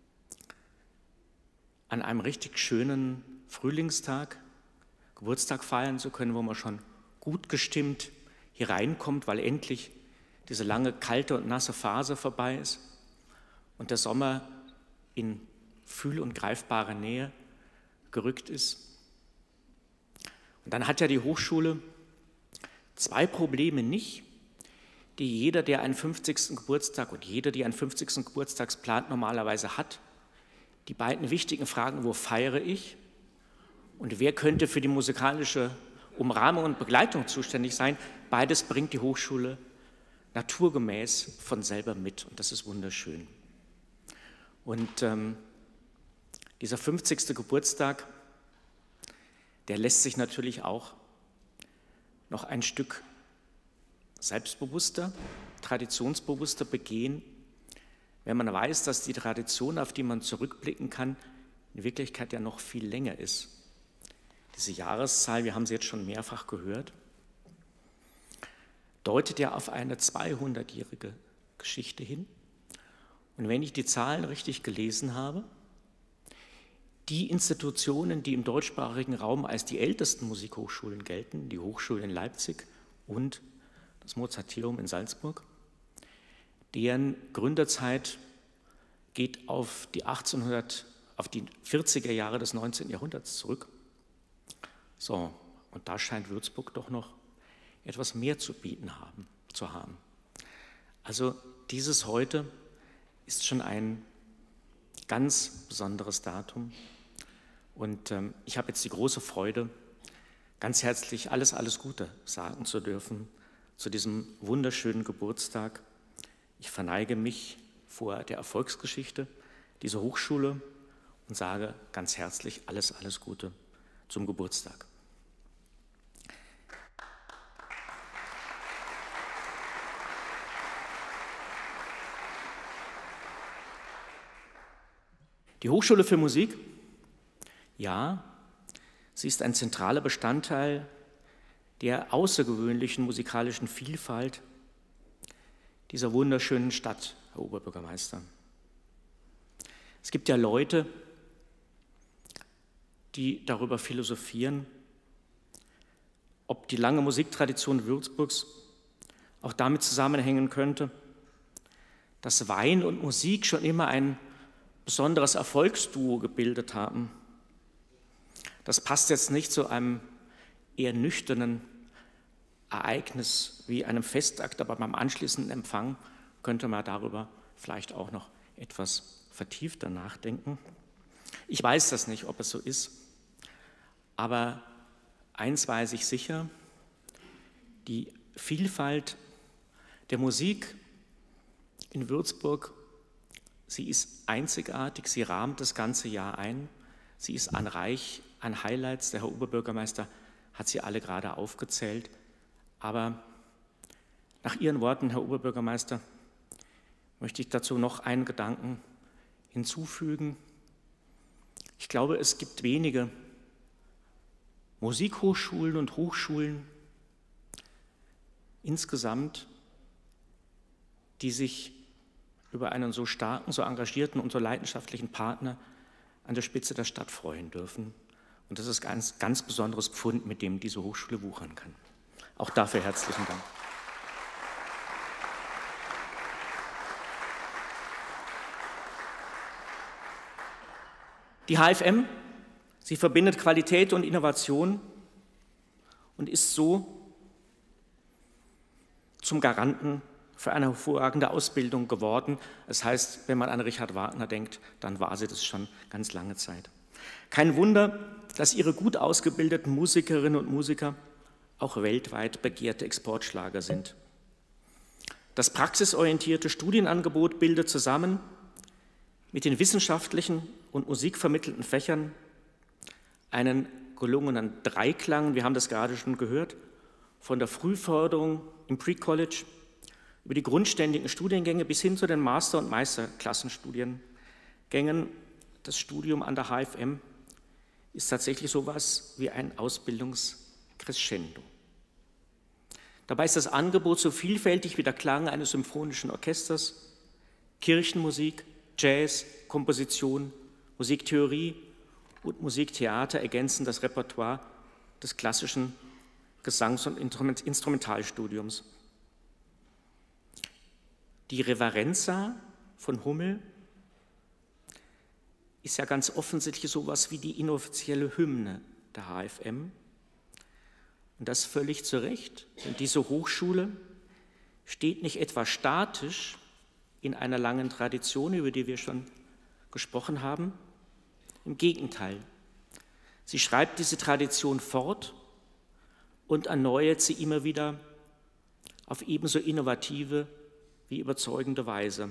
an einem richtig schönen Frühlingstag Geburtstag feiern zu können, wo man schon gut gestimmt hier reinkommt, weil endlich diese lange kalte und nasse Phase vorbei ist und der Sommer in fühl- und greifbare Nähe gerückt ist. Und dann hat ja die Hochschule zwei Probleme nicht, die jeder, der einen fünfzigsten Geburtstag und jeder, die einen fünfzigsten Geburtstag plant, normalerweise hat. Die beiden wichtigen Fragen, wo feiere ich und wer könnte für die musikalische Umrahmung und Begleitung zuständig sein, beides bringt die Hochschule naturgemäß von selber mit und das ist wunderschön. Und ähm, dieser fünfzigste Geburtstag, der lässt sich natürlich auch noch ein Stück selbstbewusster, traditionsbewusster begehen, wenn man weiß, dass die Tradition, auf die man zurückblicken kann, in Wirklichkeit ja noch viel länger ist. Diese Jahreszahl, wir haben sie jetzt schon mehrfach gehört, deutet ja auf eine zweihundertjährige Geschichte hin. Und wenn ich die Zahlen richtig gelesen habe, die Institutionen, die im deutschsprachigen Raum als die ältesten Musikhochschulen gelten, die Hochschule in Leipzig und das Mozarteum in Salzburg, deren Gründerzeit geht auf die achtzehnhundert, auf die vierziger Jahre des neunzehnten Jahrhunderts zurück. So, und da scheint Würzburg doch noch etwas mehr zu bieten haben, zu haben. Also dieses heute ist schon ein ganz besonderes Datum. Und ähm, ich habe jetzt die große Freude, ganz herzlich alles, alles Gute sagen zu dürfen zu diesem wunderschönen Geburtstag. Ich verneige mich vor der Erfolgsgeschichte dieser Hochschule und sage ganz herzlich alles, alles Gute zum Geburtstag. Die Hochschule für Musik, ja, sie ist ein zentraler Bestandteil der außergewöhnlichen musikalischen Vielfalt dieser wunderschönen Stadt, Herr Oberbürgermeister. Es gibt ja Leute, die darüber philosophieren, ob die lange Musiktradition Würzburgs auch damit zusammenhängen könnte, dass Wein und Musik schon immer ein besonderes Erfolgsduo gebildet haben. Das passt jetzt nicht zu einem eher nüchternen Ereignis wie einem Festakt, aber beim anschließenden Empfang könnte man darüber vielleicht auch noch etwas vertiefter nachdenken. Ich weiß das nicht, ob es so ist, aber eins weiß ich sicher, die Vielfalt der Musik in Würzburg, sie ist einzigartig, sie rahmt das ganze Jahr ein, sie ist an reich an Highlights, der Herr Oberbürgermeister hat sie alle gerade aufgezählt, aber nach Ihren Worten, Herr Oberbürgermeister, möchte ich dazu noch einen Gedanken hinzufügen. Ich glaube, es gibt wenige Musikhochschulen und Hochschulen insgesamt, die sich über einen so starken, so engagierten und so leidenschaftlichen Partner an der Spitze der Stadt freuen dürfen. Und das ist ein ganz, ganz besonderes Pfund, mit dem diese Hochschule wuchern kann. Auch dafür herzlichen Dank. Die H F M, sie verbindet Qualität und Innovation und ist so zum Garanten für eine hervorragende Ausbildung geworden. Das heißt, wenn man an Richard Wagner denkt, dann war sie das schon ganz lange Zeit. Kein Wunder, dass ihre gut ausgebildeten Musikerinnen und Musiker auch weltweit begehrte Exportschlager sind. Das praxisorientierte Studienangebot bildet zusammen mit den wissenschaftlichen und musikvermittelnden Fächern einen gelungenen Dreiklang, wir haben das gerade schon gehört, von der Frühförderung im Pre-College über die grundständigen Studiengänge bis hin zu den Master- und Meisterklassenstudiengängen. Das Studium an der H F M ist tatsächlich sowas wie ein Ausbildungscrescendo. Dabei ist das Angebot so vielfältig wie der Klang eines symphonischen Orchesters, Kirchenmusik, Jazz, Komposition, Musiktheorie und Musiktheater ergänzen das Repertoire des klassischen Gesangs- und Instrumentalstudiums. Die Reverenza von Hummel ist ja ganz offensichtlich sowas wie die inoffizielle Hymne der H F M. Und das völlig zu Recht, denn diese Hochschule steht nicht etwa statisch in einer langen Tradition, über die wir schon gesprochen haben. Im Gegenteil, sie schreibt diese Tradition fort und erneuert sie immer wieder auf ebenso innovative wie überzeugende Weise.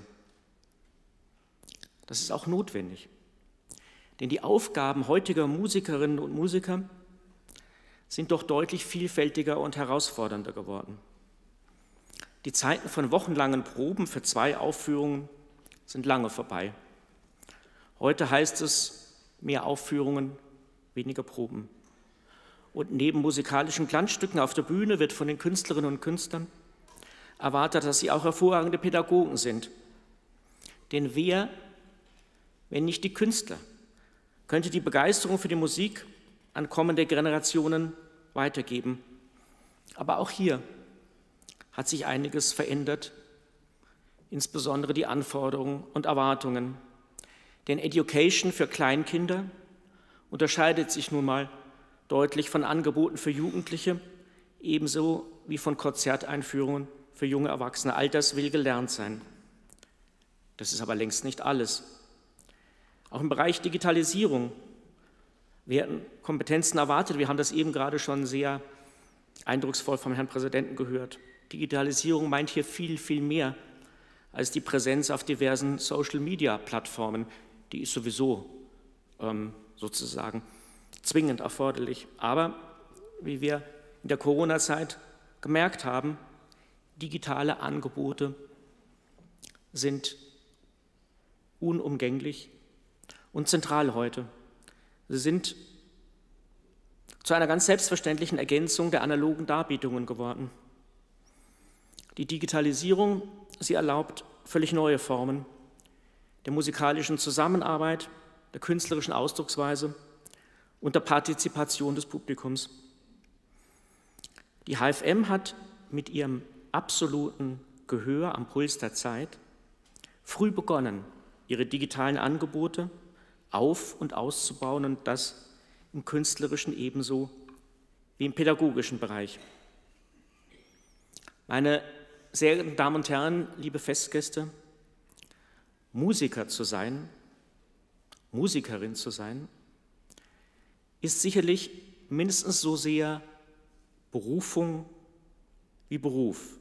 Das ist auch notwendig, denn die Aufgaben heutiger Musikerinnen und Musiker sind doch deutlich vielfältiger und herausfordernder geworden. Die Zeiten von wochenlangen Proben für zwei Aufführungen sind lange vorbei. Heute heißt es mehr Aufführungen, weniger Proben. Und neben musikalischen Glanzstücken auf der Bühne wird von den Künstlerinnen und Künstlern erwartet, dass sie auch hervorragende Pädagogen sind. Denn wer, wenn nicht die Künstler, könnte die Begeisterung für die Musik an kommende Generationen weitergeben? Aber auch hier hat sich einiges verändert, insbesondere die Anforderungen und Erwartungen. Denn Education für Kleinkinder unterscheidet sich nun mal deutlich von Angeboten für Jugendliche, ebenso wie von Konzerteinführungen für junge Erwachsene. All das will gelernt sein. Das ist aber längst nicht alles. Auch im Bereich Digitalisierung werden Kompetenzen erwartet. Wir haben das eben gerade schon sehr eindrucksvoll vom Herrn Präsidenten gehört. Digitalisierung meint hier viel, viel mehr als die Präsenz auf diversen Social-Media-Plattformen. Die ist sowieso ähm, sozusagen zwingend erforderlich. Aber wie wir in der Corona-Zeit gemerkt haben, digitale Angebote sind unumgänglich und zentral heute. Sie sind zu einer ganz selbstverständlichen Ergänzung der analogen Darbietungen geworden. Die Digitalisierung, sie erlaubt völlig neue Formen der musikalischen Zusammenarbeit, der künstlerischen Ausdrucksweise und der Partizipation des Publikums. Die H F M hat mit ihrem absoluten Gehör am Puls der Zeit früh begonnen, ihre digitalen Angebote auf- und auszubauen, und das im künstlerischen ebenso wie im pädagogischen Bereich. Meine sehr geehrten Damen und Herren, liebe Festgäste, Musiker zu sein, Musikerin zu sein, ist sicherlich mindestens so sehr Berufung wie Beruf.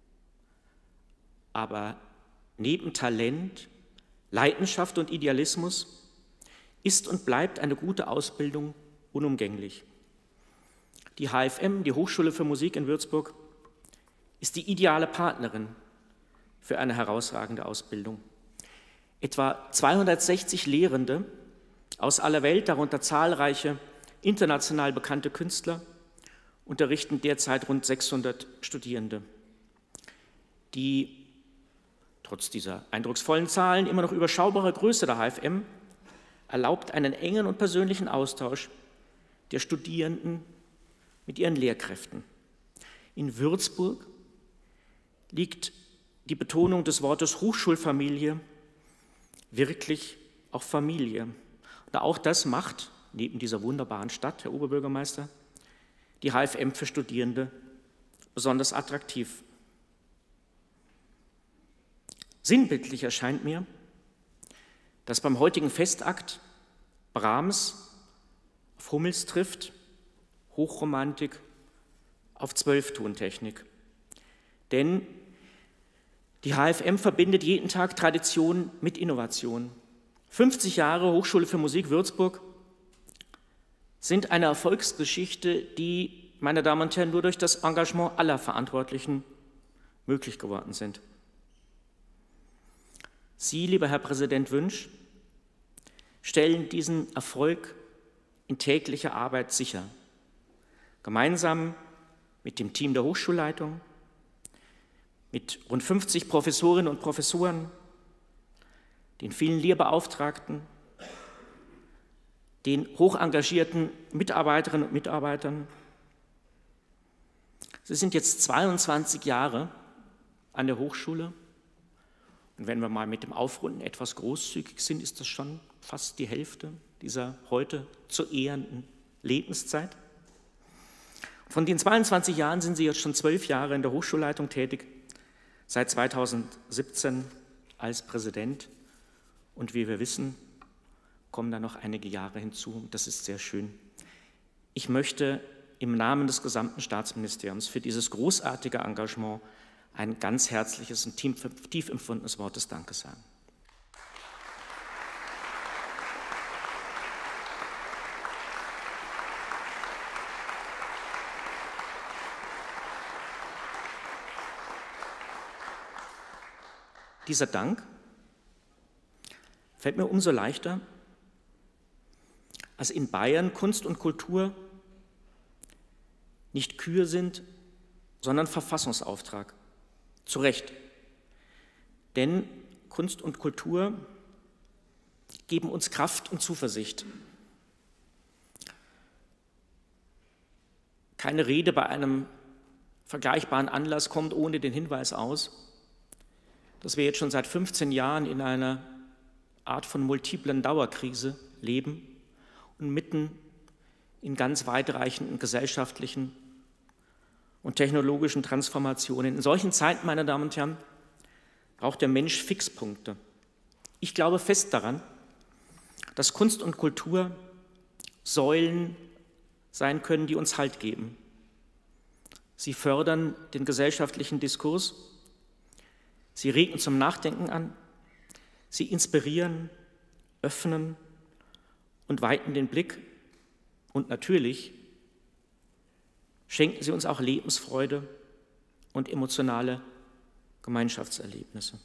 Aber neben Talent, Leidenschaft und Idealismus ist und bleibt eine gute Ausbildung unumgänglich. Die H F M, die Hochschule für Musik in Würzburg, ist die ideale Partnerin für eine herausragende Ausbildung. Etwa zweihundertsechzig Lehrende aus aller Welt, darunter zahlreiche international bekannte Künstler, unterrichten derzeit rund sechshundert Studierende. Die trotz dieser eindrucksvollen Zahlen immer noch überschaubare Größe der H F M erlaubt einen engen und persönlichen Austausch der Studierenden mit ihren Lehrkräften. In Würzburg liegt die Betonung des Wortes Hochschulfamilie wirklich auf Familie. Und Da auch das macht, neben dieser wunderbaren Stadt, Herr Oberbürgermeister, die H F M für Studierende besonders attraktiv. Sinnbildlich erscheint mir, dass beim heutigen Festakt Brahms auf Hummels trifft, Hochromantik auf Zwölftontechnik. Denn die H F M verbindet jeden Tag Tradition mit Innovation. fünfzig Jahre Hochschule für Musik Würzburg sind eine Erfolgsgeschichte, die, meine Damen und Herren, nur durch das Engagement aller Verantwortlichen möglich geworden sind. Sie, lieber Herr Präsident Wünsch, stellen diesen Erfolg in täglicher Arbeit sicher. Gemeinsam mit dem Team der Hochschulleitung, mit rund fünfzig Professorinnen und Professoren, den vielen Lehrbeauftragten, den hochengagierten Mitarbeiterinnen und Mitarbeitern. Sie sind jetzt zweiundzwanzig Jahre an der Hochschule. Und wenn wir mal mit dem Aufrunden etwas großzügig sind, ist das schon fast die Hälfte dieser heute zu ehrenden Lebenszeit. Von den zweiundzwanzig Jahren sind Sie jetzt schon zwölf Jahre in der Hochschulleitung tätig, seit zweitausendsiebzehn als Präsident. Und wie wir wissen, kommen da noch einige Jahre hinzu. Das ist sehr schön. Ich möchte im Namen des gesamten Staatsministeriums für dieses großartige Engagement ein ganz herzliches und tief empfundenes Wort des Dankes sagen. Dieser Dank fällt mir umso leichter, als in Bayern Kunst und Kultur nicht Kür sind, sondern Verfassungsauftrag. Zu Recht. Denn Kunst und Kultur geben uns Kraft und Zuversicht. Keine Rede bei einem vergleichbaren Anlass kommt ohne den Hinweis aus, dass wir jetzt schon seit fünfzehn Jahren in einer Art von multiplen Dauerkrise leben und mitten in ganz weitreichenden gesellschaftlichen und technologischen Transformationen. In solchen Zeiten, meine Damen und Herren, braucht der Mensch Fixpunkte. Ich glaube fest daran, dass Kunst und Kultur Säulen sein können, die uns Halt geben. Sie fördern den gesellschaftlichen Diskurs, sie regen zum Nachdenken an, sie inspirieren, öffnen und weiten den Blick und natürlich schenken sie uns auch Lebensfreude und emotionale Gemeinschaftserlebnisse.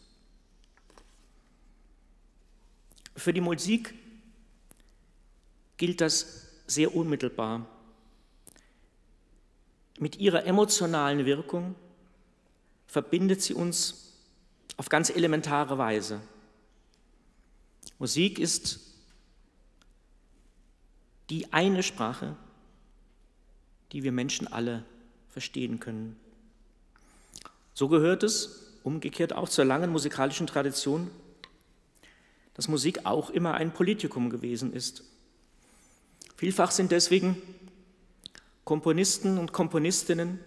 Für die Musik gilt das sehr unmittelbar. Mit ihrer emotionalen Wirkung verbindet sie uns auf ganz elementare Weise. Musik ist die eine Sprache, die wir Menschen alle verstehen können. So gehört es umgekehrt auch zur langen musikalischen Tradition, dass Musik auch immer ein Politikum gewesen ist. Vielfach sind deswegen Komponisten und Komponistinnen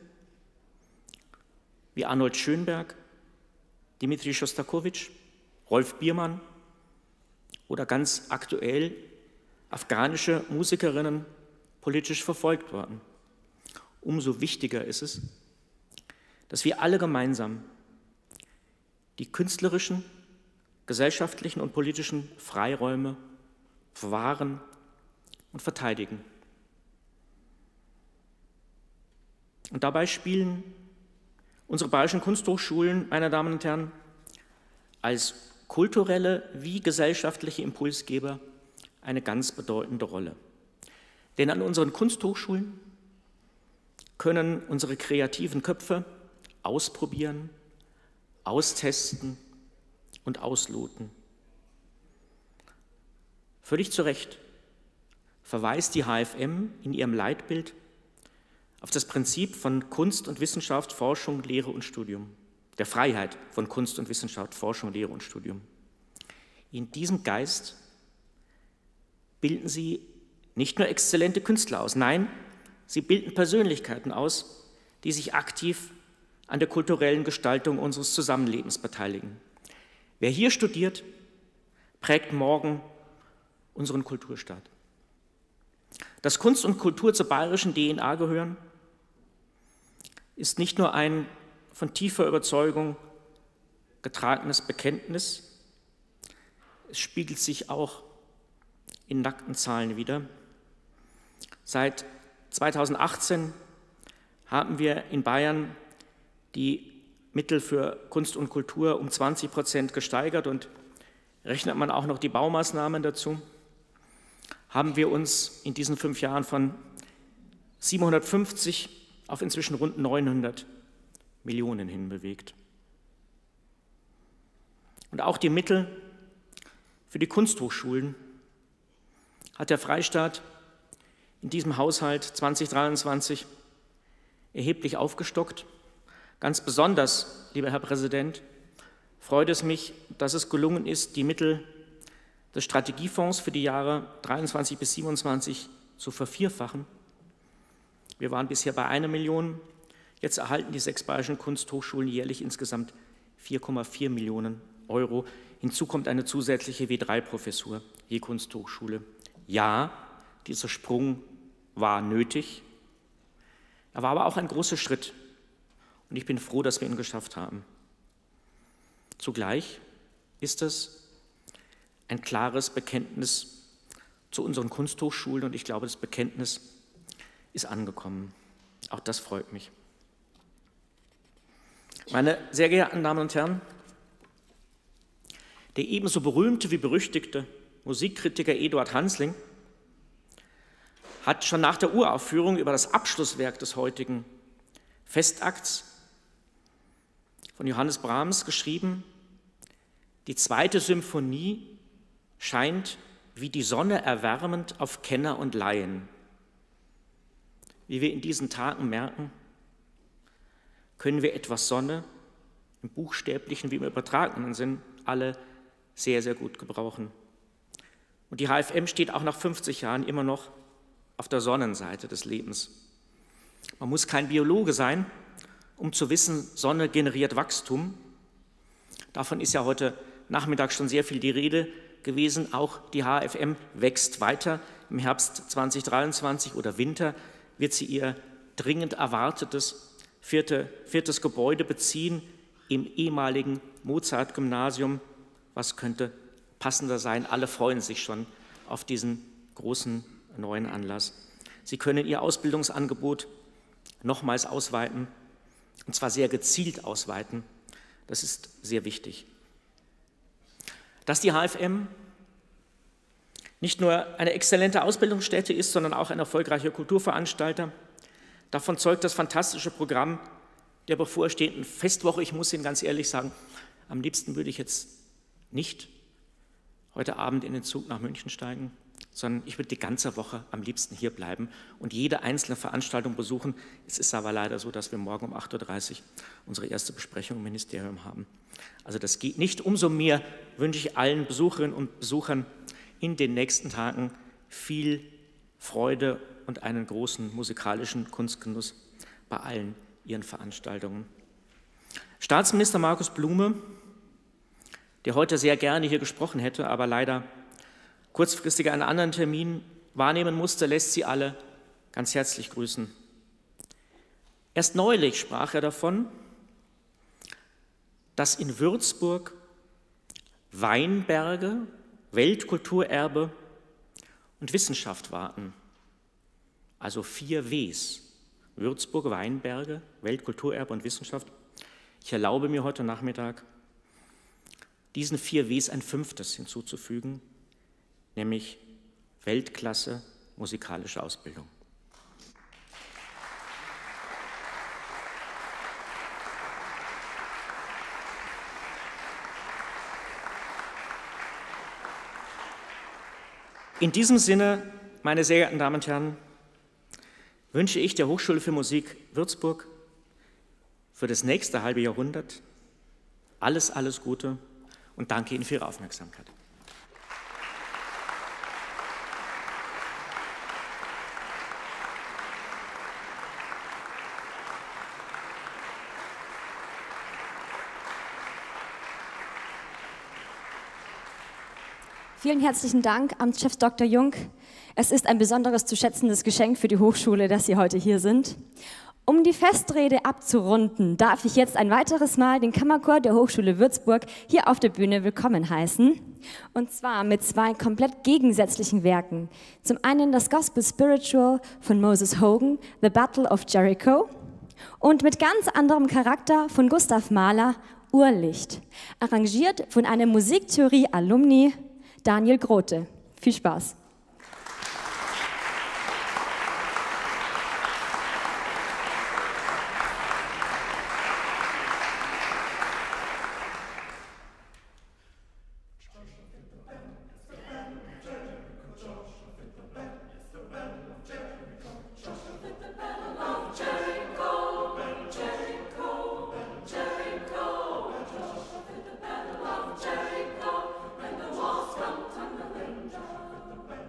wie Arnold Schönberg, Dmitri Schostakowitsch, Rolf Biermann oder ganz aktuell afghanische Musikerinnen politisch verfolgt worden. Umso wichtiger ist es, dass wir alle gemeinsam die künstlerischen, gesellschaftlichen und politischen Freiräume wahren und verteidigen. Und dabei spielen unsere bayerischen Kunsthochschulen, meine Damen und Herren, als kulturelle wie gesellschaftliche Impulsgeber eine ganz bedeutende Rolle. Denn an unseren Kunsthochschulen können unsere kreativen Köpfe ausprobieren, austesten und ausloten. Völlig zu Recht verweist die H F M in ihrem Leitbild auf das Prinzip von Kunst und Wissenschaft, Forschung, Lehre und Studium, der Freiheit von Kunst und Wissenschaft, Forschung, Lehre und Studium. In diesem Geist bilden sie nicht nur exzellente Künstler aus, nein, sie bilden Persönlichkeiten aus, die sich aktiv an der kulturellen Gestaltung unseres Zusammenlebens beteiligen. Wer hier studiert, prägt morgen unseren Kulturstaat. Dass Kunst und Kultur zur bayerischen D N A gehören, ist nicht nur ein von tiefer Überzeugung getragenes Bekenntnis, es spiegelt sich auch in nackten Zahlen wider. Seit zweitausendachtzehn haben wir in Bayern die Mittel für Kunst und Kultur um zwanzig Prozent gesteigert, und rechnet man auch noch die Baumaßnahmen dazu, haben wir uns in diesen fünf Jahren von siebenhundertfünfzig auf inzwischen rund neunhundert Millionen hinbewegt. Und auch die Mittel für die Kunsthochschulen hat der Freistaat in diesem Haushalt zweitausenddreiundzwanzig erheblich aufgestockt. Ganz besonders, lieber Herr Präsident, freut es mich, dass es gelungen ist, die Mittel des Strategiefonds für die Jahre dreiundzwanzig bis siebenundzwanzig zu vervierfachen. Wir waren bisher bei einer Million, jetzt erhalten die sechs bayerischen Kunsthochschulen jährlich insgesamt vier Komma vier Millionen Euro. Hinzu kommt eine zusätzliche W drei Professur je Kunsthochschule. Ja, dieser Sprung war nötig, er war aber auch ein großer Schritt, und ich bin froh, dass wir ihn geschafft haben. Zugleich ist es ein klares Bekenntnis zu unseren Kunsthochschulen, und ich glaube, das Bekenntnis ist angekommen. Auch das freut mich. Meine sehr geehrten Damen und Herren, der ebenso berühmte wie berüchtigte Musikkritiker Eduard Hansling hat schon nach der Uraufführung über das Abschlusswerk des heutigen Festakts von Johannes Brahms geschrieben: Die zweite Symphonie scheint wie die Sonne erwärmend auf Kenner und Laien. Wie wir in diesen Tagen merken, können wir etwas Sonne im buchstäblichen wie im übertragenen Sinn alle sehr, sehr gut gebrauchen. Und die H F M steht auch nach fünfzig Jahren immer noch auf der Sonnenseite des Lebens. Man muss kein Biologe sein, um zu wissen, Sonne generiert Wachstum. Davon ist ja heute Nachmittag schon sehr viel die Rede gewesen. Auch die H F M wächst weiter. Im Herbst zweitausenddreiundzwanzig oder Winter wird sie ihr dringend erwartetes vierte, viertes Gebäude beziehen im ehemaligen Mozart-Gymnasium. Was könnte passender sein? Alle freuen sich schon auf diesen großen neuen Anlass. Sie können Ihr Ausbildungsangebot nochmals ausweiten, und zwar sehr gezielt ausweiten. Das ist sehr wichtig. Dass die H F M nicht nur eine exzellente Ausbildungsstätte ist, sondern auch ein erfolgreicher Kulturveranstalter, davon zeugt das fantastische Programm der bevorstehenden Festwoche. Ich muss Ihnen ganz ehrlich sagen, am liebsten würde ich jetzt nicht heute Abend in den Zug nach München steigen, sondern ich würde die ganze Woche am liebsten hier bleiben und jede einzelne Veranstaltung besuchen. Es ist aber leider so, dass wir morgen um acht Uhr dreißig unsere erste Besprechung im Ministerium haben. Also das geht nicht. Umso mehr wünsche ich allen Besucherinnen und Besuchern in den nächsten Tagen viel Freude und einen großen musikalischen Kunstgenuss bei allen Ihren Veranstaltungen. Staatsminister Markus Blume, der heute sehr gerne hier gesprochen hätte, aber leider kurzfristig einen anderen Termin wahrnehmen musste, lässt Sie alle ganz herzlich grüßen. Erst neulich sprach er davon, dass in Würzburg Weinberge, Weltkulturerbe und Wissenschaft warten. Also vier Ws. Würzburg, Weinberge, Weltkulturerbe und Wissenschaft. Ich erlaube mir heute Nachmittag, diesen vier Ws ein fünftes hinzuzufügen, nämlich Weltklasse musikalische Ausbildung. In diesem Sinne, meine sehr geehrten Damen und Herren, wünsche ich der Hochschule für Musik Würzburg für das nächste halbe Jahrhundert alles, alles Gute und danke Ihnen für Ihre Aufmerksamkeit. Vielen herzlichen Dank, Amtschef Doktor Jung. Es ist ein besonderes zu schätzendes Geschenk für die Hochschule, dass Sie heute hier sind. Um die Festrede abzurunden, darf ich jetzt ein weiteres Mal den Kammerchor der Hochschule Würzburg hier auf der Bühne willkommen heißen. Und zwar mit zwei komplett gegensätzlichen Werken. Zum einen das Gospel Spiritual von Moses Hogan, The Battle of Jericho. Und mit ganz anderem Charakter von Gustav Mahler, Urlicht. Arrangiert von einem Musiktheorie-Alumni, Daniel Grote. Viel Spaß! The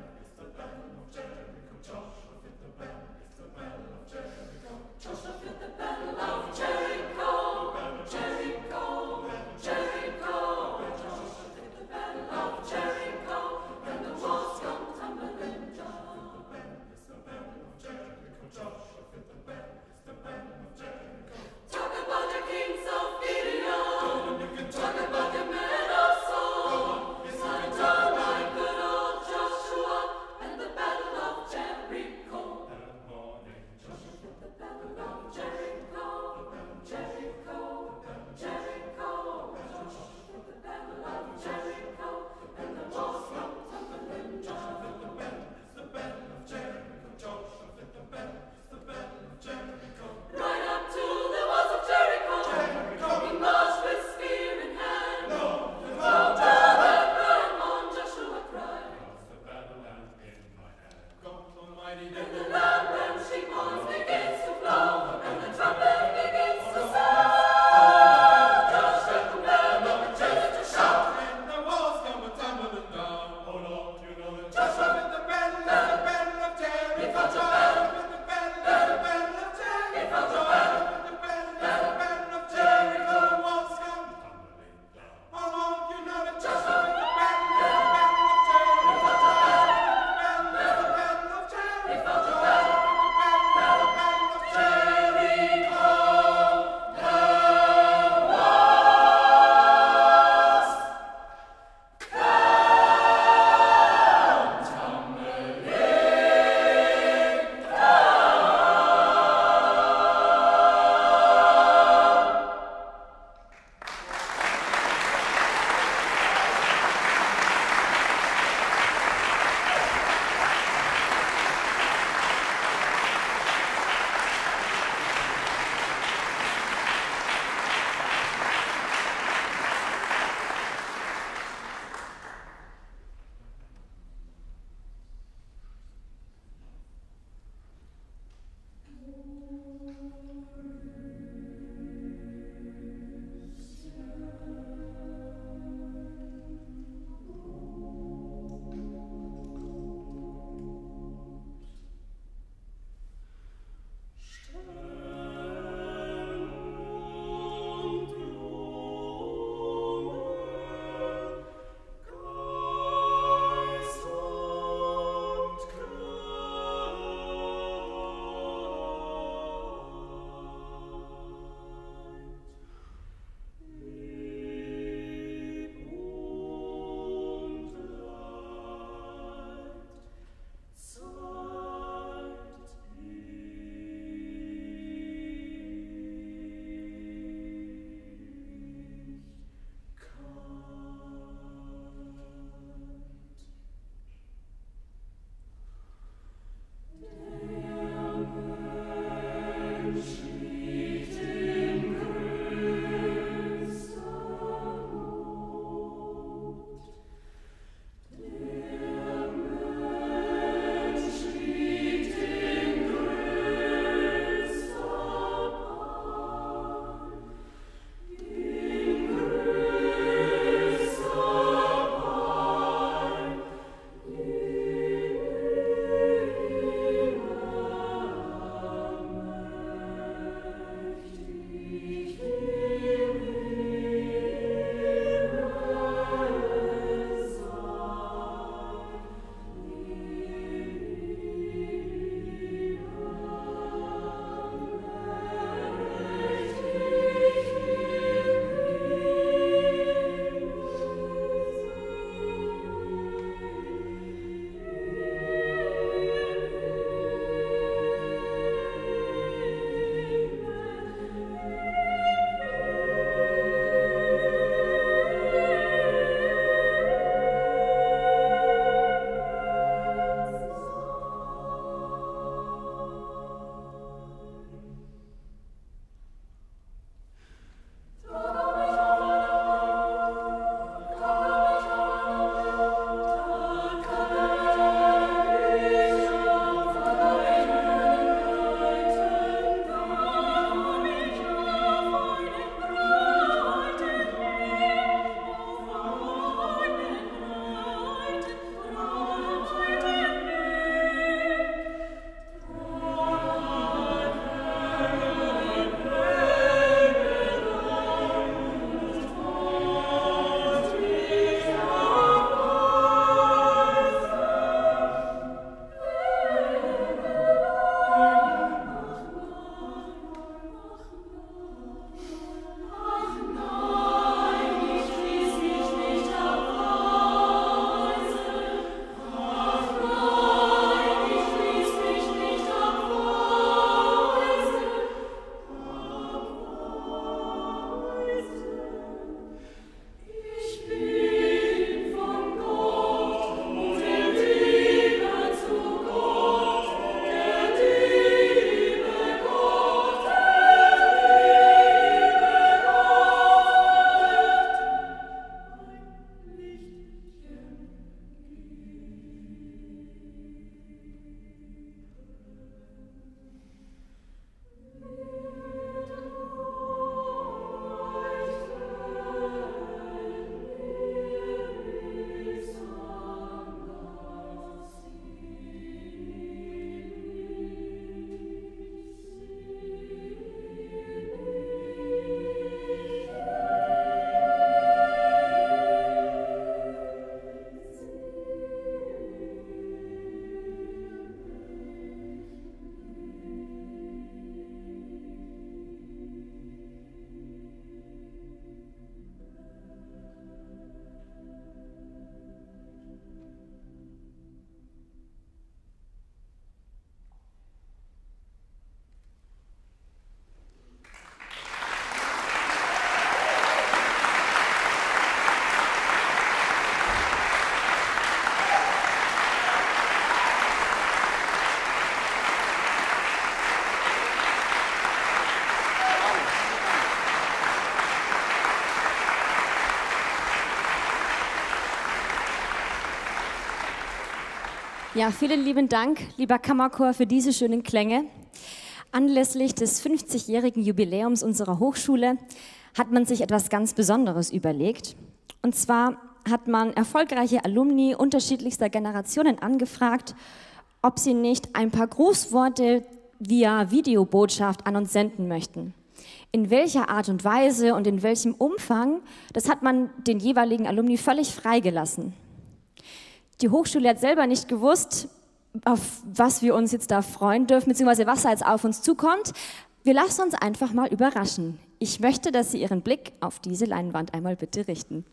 Ja, vielen lieben Dank, lieber Kammerchor, für diese schönen Klänge. Anlässlich des fünfzigjährigen Jubiläums unserer Hochschule hat man sich etwas ganz Besonderes überlegt. Und zwar hat man erfolgreiche Alumni unterschiedlichster Generationen angefragt, ob sie nicht ein paar Grußworte via Videobotschaft an uns senden möchten. In welcher Art und Weise und in welchem Umfang, das hat man den jeweiligen Alumni völlig freigelassen. Die Hochschule hat selber nicht gewusst, auf was wir uns jetzt da freuen dürfen, beziehungsweise was da jetzt auf uns zukommt. Wir lassen uns einfach mal überraschen. Ich möchte, dass Sie Ihren Blick auf diese Leinwand einmal bitte richten.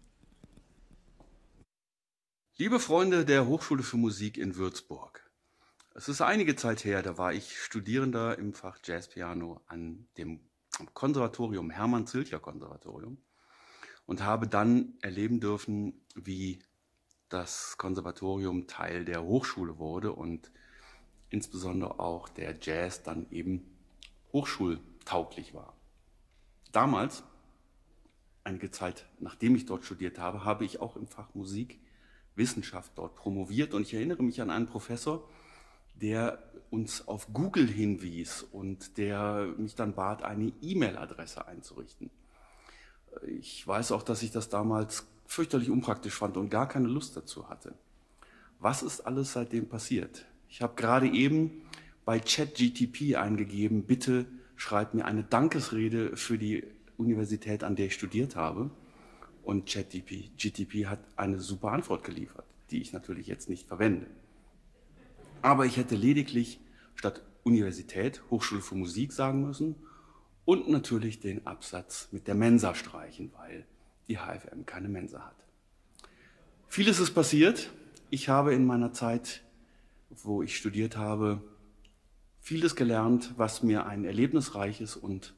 Liebe Freunde der Hochschule für Musik in Würzburg, es ist einige Zeit her, da war ich Studierender im Fach Jazzpiano an dem Konservatorium, Hermann-Zilcher-Konservatorium, und habe dann erleben dürfen, wie das Konservatorium Teil der Hochschule wurde und insbesondere auch der Jazz dann eben hochschultauglich war. Damals, einige Zeit nachdem ich dort studiert habe, habe ich auch im Fach Musik Wissenschaft dort promoviert und ich erinnere mich an einen Professor, der uns auf Google hinwies und der mich dann bat, eine E-Mail-Adresse einzurichten. Ich weiß auch, dass ich das damals fürchterlich unpraktisch fand und gar keine Lust dazu hatte. Was ist alles seitdem passiert? Ich habe gerade eben bei ChatGTP eingegeben, bitte schreib mir eine Dankesrede für die Universität, an der ich studiert habe. Und ChatGTP hat eine super Antwort geliefert, die ich natürlich jetzt nicht verwende. Aber ich hätte lediglich statt Universität Hochschule für Musik sagen müssen und natürlich den Absatz mit der Mensa streichen, weil die H F M keine Mensa hat. Vieles ist passiert. Ich habe in meiner Zeit, wo ich studiert habe, vieles gelernt, was mir ein erlebnisreiches und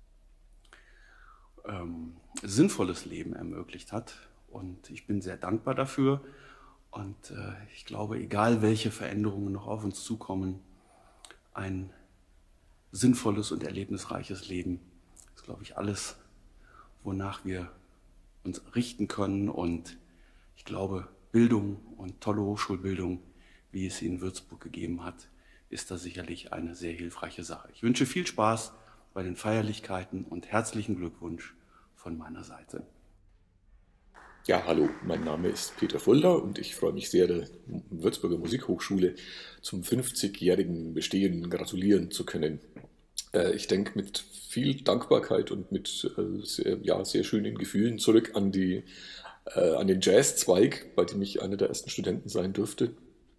ähm, sinnvolles Leben ermöglicht hat. Und ich bin sehr dankbar dafür. Und äh, ich glaube, egal welche Veränderungen noch auf uns zukommen, ein sinnvolles und erlebnisreiches Leben ist, glaube ich, alles, wonach wir uns richten können. Und ich glaube, Bildung und tolle Hochschulbildung, wie es sie in Würzburg gegeben hat, ist da sicherlich eine sehr hilfreiche Sache. Ich wünsche viel Spaß bei den Feierlichkeiten und herzlichen Glückwunsch von meiner Seite. Ja, hallo, mein Name ist Peter Fulda und ich freue mich sehr, der Würzburger Musikhochschule zum fünfzigjährigen Bestehen gratulieren zu können. Ich denke mit viel Dankbarkeit und mit sehr, ja, sehr schönen Gefühlen zurück an, die, an den Jazzzweig, bei dem ich einer der ersten Studenten sein durfte.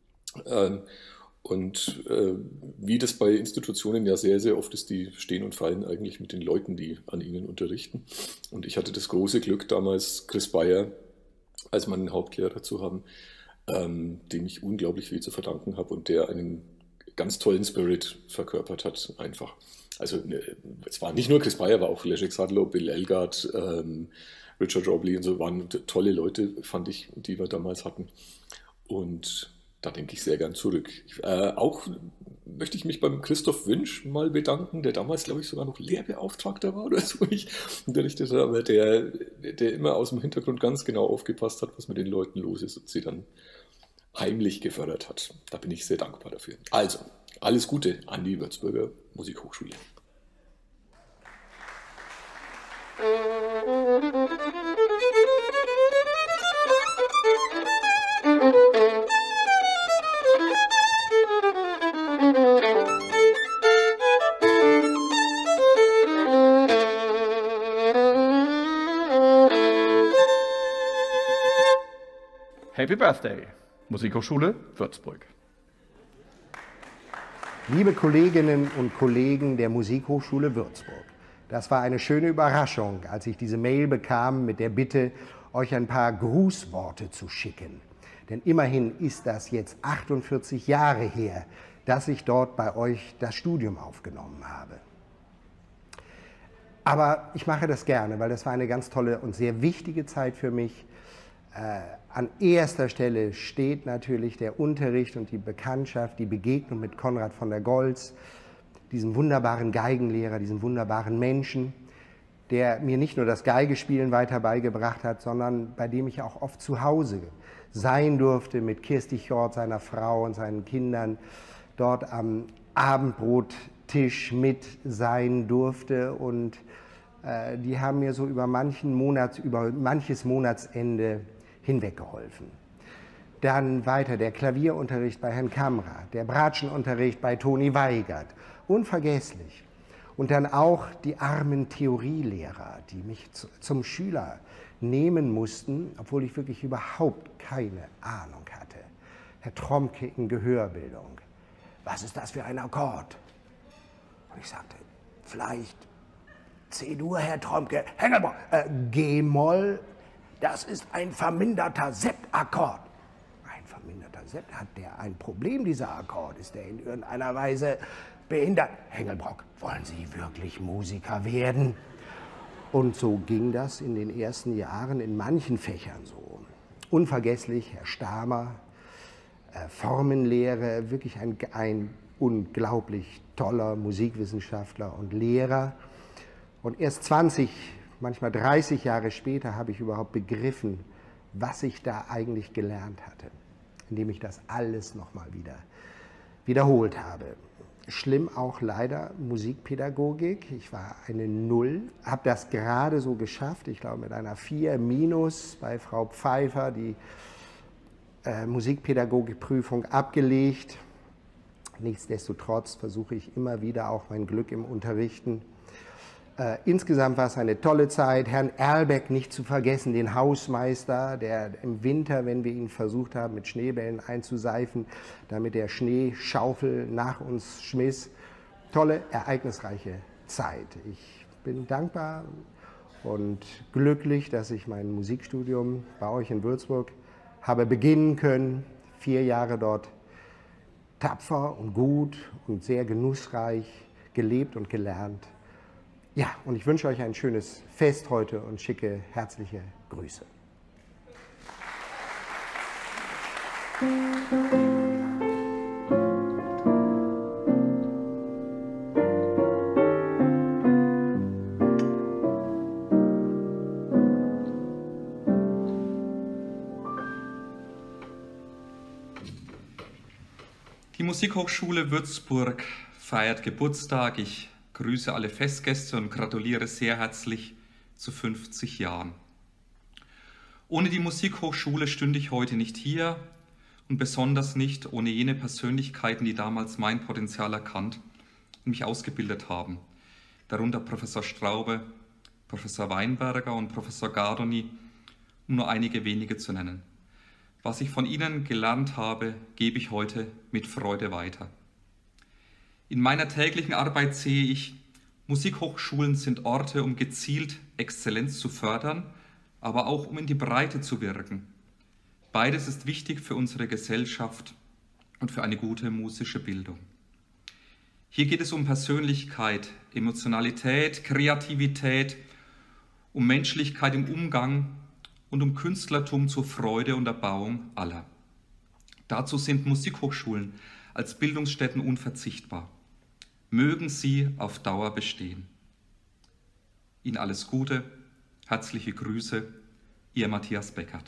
Und wie das bei Institutionen ja sehr, sehr oft ist, die stehen und fallen eigentlich mit den Leuten, die an ihnen unterrichten. Und ich hatte das große Glück, damals Chris Bayer als meinen Hauptlehrer zu haben, dem ich unglaublich viel zu verdanken habe und der einen ganz tollen Spirit verkörpert hat, einfach. Also es war nicht nur Chris Bayer, war auch Leszek Sadlow, Bill Elgard, ähm, Richard Robley und so, waren tolle Leute, fand ich, die wir damals hatten. Und da denke ich sehr gern zurück. Äh, auch möchte ich mich beim Christoph Wünsch mal bedanken, der damals, glaube ich, sogar noch Lehrbeauftragter war oder so, ich unterrichtet habe, aber der, der immer aus dem Hintergrund ganz genau aufgepasst hat, was mit den Leuten los ist und sie dann heimlich gefördert hat. Da bin ich sehr dankbar dafür. Also, alles Gute an die Würzburger Musikhochschule. Happy Birthday, Musikhochschule Würzburg. Liebe Kolleginnen und Kollegen der Musikhochschule Würzburg, das war eine schöne Überraschung, als ich diese Mail bekam mit der Bitte, euch ein paar Grußworte zu schicken. Denn immerhin ist das jetzt achtundvierzig Jahre her, dass ich dort bei euch das Studium aufgenommen habe. Aber ich mache das gerne, weil das war eine ganz tolle und sehr wichtige Zeit für mich. Äh, an erster Stelle steht natürlich der Unterricht und die Bekanntschaft, die Begegnung mit Konrad von der Goltz, diesem wunderbaren Geigenlehrer, diesem wunderbaren Menschen, der mir nicht nur das Geigespielen weiter beigebracht hat, sondern bei dem ich auch oft zu Hause sein durfte mit Kirsti Chord, seiner Frau und seinen Kindern, dort am Abendbrottisch mit sein durfte. Und äh, die haben mir so über, manchen Monats, über manches Monatsende hinweggeholfen. Dann weiter der Klavierunterricht bei Herrn Kamra, der Bratschenunterricht bei Toni Weigert, unvergesslich. Und dann auch die armen Theorielehrer, die mich zu, zum Schüler nehmen mussten, obwohl ich wirklich überhaupt keine Ahnung hatte. Herr Tromke in Gehörbildung. Was ist das für ein Akkord? Und ich sagte, vielleicht C-Dur, Herr Tromke, Hengelbrock, äh, G-Moll, das ist ein verminderter Septakkord. Ein verminderter Sept, hat der ein Problem, dieser Akkord? Ist der in irgendeiner Weise behindert? Hengelbrock, wollen Sie wirklich Musiker werden? Und so ging das in den ersten Jahren in manchen Fächern so. Unvergesslich, Herr Stamer, äh, Formenlehre, wirklich ein, ein unglaublich toller Musikwissenschaftler und Lehrer. Und erst zwanzig, manchmal dreißig Jahre später habe ich überhaupt begriffen, was ich da eigentlich gelernt hatte, indem ich das alles nochmal wieder wiederholt habe. Schlimm auch leider Musikpädagogik. Ich war eine Null, habe das gerade so geschafft, ich glaube mit einer vier minus bei Frau Pfeiffer, die äh, Musikpädagogikprüfung abgelegt. Nichtsdestotrotz versuche ich immer wieder auch mein Glück im Unterrichten. Äh, insgesamt war es eine tolle Zeit. Herrn Erlbeck nicht zu vergessen, den Hausmeister, der im Winter, wenn wir ihn versucht haben, mit Schneebällen einzuseifen, damit der Schneeschaufel nach uns schmiss. Tolle, ereignisreiche Zeit. Ich bin dankbar und glücklich, dass ich mein Musikstudium bei euch in Würzburg habe beginnen können. Vier Jahre dort tapfer und gut und sehr genussreich gelebt und gelernt. Ja, und ich wünsche euch ein schönes Fest heute und schicke herzliche Grüße. Die Musikhochschule Würzburg feiert Geburtstag. Ich grüße alle Festgäste und gratuliere sehr herzlich zu fünfzig Jahren. Ohne die Musikhochschule stünde ich heute nicht hier und besonders nicht ohne jene Persönlichkeiten, die damals mein Potenzial erkannt und mich ausgebildet haben. Darunter Professor Straube, Professor Weinberger und Professor Gardoni, um nur einige wenige zu nennen. Was ich von ihnen gelernt habe, gebe ich heute mit Freude weiter. In meiner täglichen Arbeit sehe ich, Musikhochschulen sind Orte, um gezielt Exzellenz zu fördern, aber auch um in die Breite zu wirken. Beides ist wichtig für unsere Gesellschaft und für eine gute musische Bildung. Hier geht es um Persönlichkeit, Emotionalität, Kreativität, um Menschlichkeit im Umgang und um Künstlertum zur Freude und Erbauung aller. Dazu sind Musikhochschulen als Bildungsstätten unverzichtbar. Mögen sie auf Dauer bestehen. Ihnen alles Gute, herzliche Grüße, Ihr Matthias Beckert.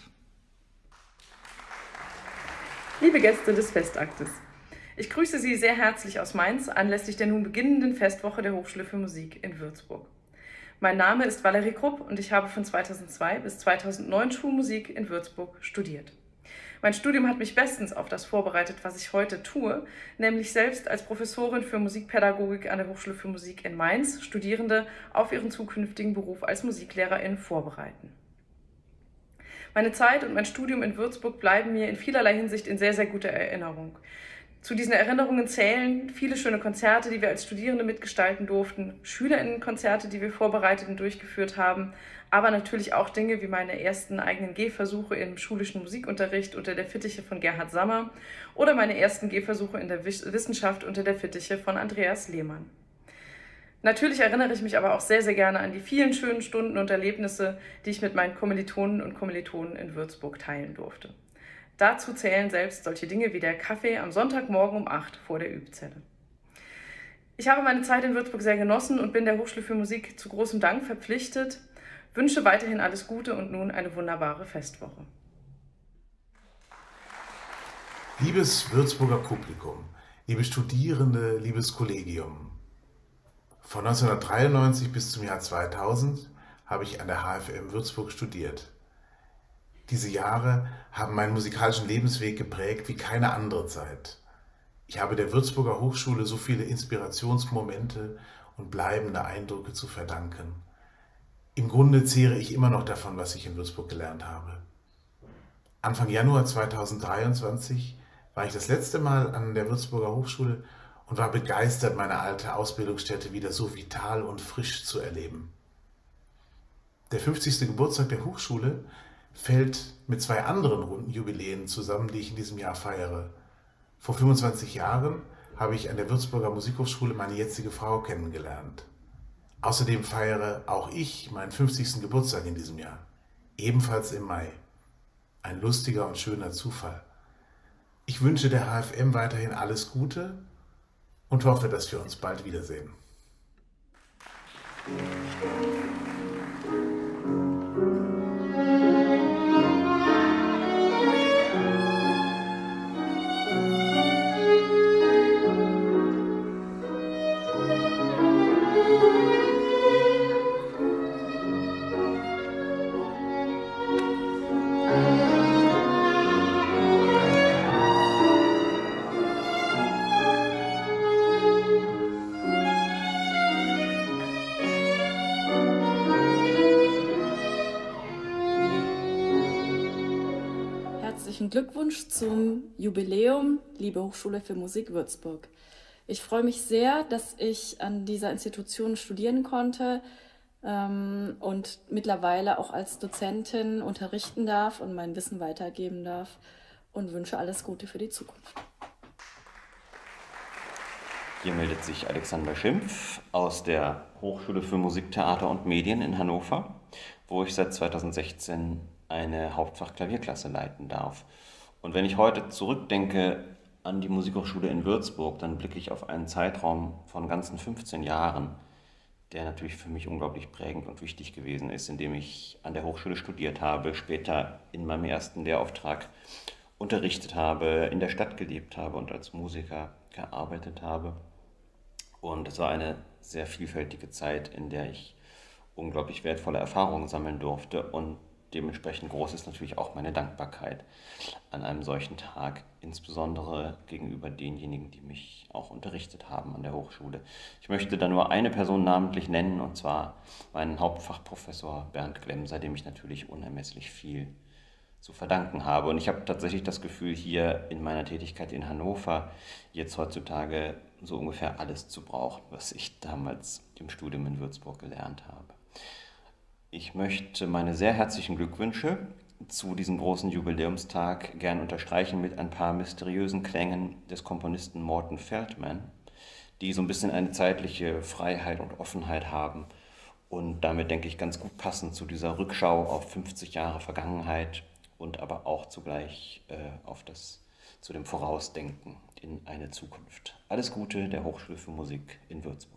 Liebe Gäste des Festaktes, ich grüße Sie sehr herzlich aus Mainz anlässlich der nun beginnenden Festwoche der Hochschule für Musik in Würzburg. Mein Name ist Valerie Krupp und ich habe von zweitausendzwei bis zweitausendneun Schulmusik in Würzburg studiert. Mein Studium hat mich bestens auf das vorbereitet, was ich heute tue, nämlich selbst als Professorin für Musikpädagogik an der Hochschule für Musik in Mainz Studierende auf ihren zukünftigen Beruf als Musiklehrerin vorbereiten. Meine Zeit und mein Studium in Würzburg bleiben mir in vielerlei Hinsicht in sehr, sehr guter Erinnerung. Zu diesen Erinnerungen zählen viele schöne Konzerte, die wir als Studierende mitgestalten durften, SchülerInnenkonzerte, die wir vorbereitet und durchgeführt haben, aber natürlich auch Dinge wie meine ersten eigenen Gehversuche im schulischen Musikunterricht unter der Fittiche von Gerhard Sammer oder meine ersten Gehversuche in der Wissenschaft unter der Fittiche von Andreas Lehmann. Natürlich erinnere ich mich aber auch sehr, sehr gerne an die vielen schönen Stunden und Erlebnisse, die ich mit meinen Kommilitonen und Kommilitonen in Würzburg teilen durfte. Dazu zählen selbst solche Dinge wie der Kaffee am Sonntagmorgen um acht vor der Übzelle. Ich habe meine Zeit in Würzburg sehr genossen und bin der Hochschule für Musik zu großem Dank verpflichtet, wünsche weiterhin alles Gute und nun eine wunderbare Festwoche. Liebes Würzburger Publikum, liebe Studierende, liebes Kollegium, von neunzehnhundertdreiundneunzig bis zum Jahr zweitausend habe ich an der H F M Würzburg studiert. Diese Jahre haben meinen musikalischen Lebensweg geprägt wie keine andere Zeit. Ich habe der Würzburger Hochschule so viele Inspirationsmomente und bleibende Eindrücke zu verdanken. Im Grunde zehre ich immer noch davon, was ich in Würzburg gelernt habe. Anfang Januar zweitausenddreiundzwanzig war ich das letzte Mal an der Würzburger Hochschule und war begeistert, meine alte Ausbildungsstätte wieder so vital und frisch zu erleben. Der fünfzigste Geburtstag der Hochschule fällt mit zwei anderen runden Jubiläen zusammen, die ich in diesem Jahr feiere. Vor fünfundzwanzig Jahren habe ich an der Würzburger Musikhochschule meine jetzige Frau kennengelernt. Außerdem feiere auch ich meinen fünfzigsten Geburtstag in diesem Jahr, ebenfalls im Mai. Ein lustiger und schöner Zufall. Ich wünsche der H F M weiterhin alles Gute und hoffe, dass wir uns bald wiedersehen. Glückwunsch zum Jubiläum, liebe Hochschule für Musik Würzburg. Ich freue mich sehr, dass ich an dieser Institution studieren konnte ähm, und mittlerweile auch als Dozentin unterrichten darf und mein Wissen weitergeben darf und wünsche alles Gute für die Zukunft. Hier meldet sich Alexander Schimpf aus der Hochschule für Musik, Theater und Medien in Hannover, wo ich seit zweitausendsechzehn eine Hauptfach-Klavierklasse leiten darf. Und wenn ich heute zurückdenke an die Musikhochschule in Würzburg, dann blicke ich auf einen Zeitraum von ganzen fünfzehn Jahren, der natürlich für mich unglaublich prägend und wichtig gewesen ist, indem ich an der Hochschule studiert habe, später in meinem ersten Lehrauftrag unterrichtet habe, in der Stadt gelebt habe und als Musiker gearbeitet habe. Und es war eine sehr vielfältige Zeit, in der ich unglaublich wertvolle Erfahrungen sammeln durfte, und dementsprechend groß ist natürlich auch meine Dankbarkeit an einem solchen Tag, insbesondere gegenüber denjenigen, die mich auch unterrichtet haben an der Hochschule. Ich möchte da nur eine Person namentlich nennen, und zwar meinen Hauptfachprofessor Bernd Glemser, dem ich natürlich unermesslich viel zu verdanken habe. Und ich habe tatsächlich das Gefühl, hier in meiner Tätigkeit in Hannover jetzt heutzutage so ungefähr alles zu brauchen, was ich damals im Studium in Würzburg gelernt habe. Ich möchte meine sehr herzlichen Glückwünsche zu diesem großen Jubiläumstag gern unterstreichen mit ein paar mysteriösen Klängen des Komponisten Morton Feldman, die so ein bisschen eine zeitliche Freiheit und Offenheit haben und damit, denke ich, ganz gut passen zu dieser Rückschau auf fünfzig Jahre Vergangenheit und aber auch zugleich äh, auf das, zu dem Vorausdenken in eine Zukunft. Alles Gute der Hochschule für Musik in Würzburg.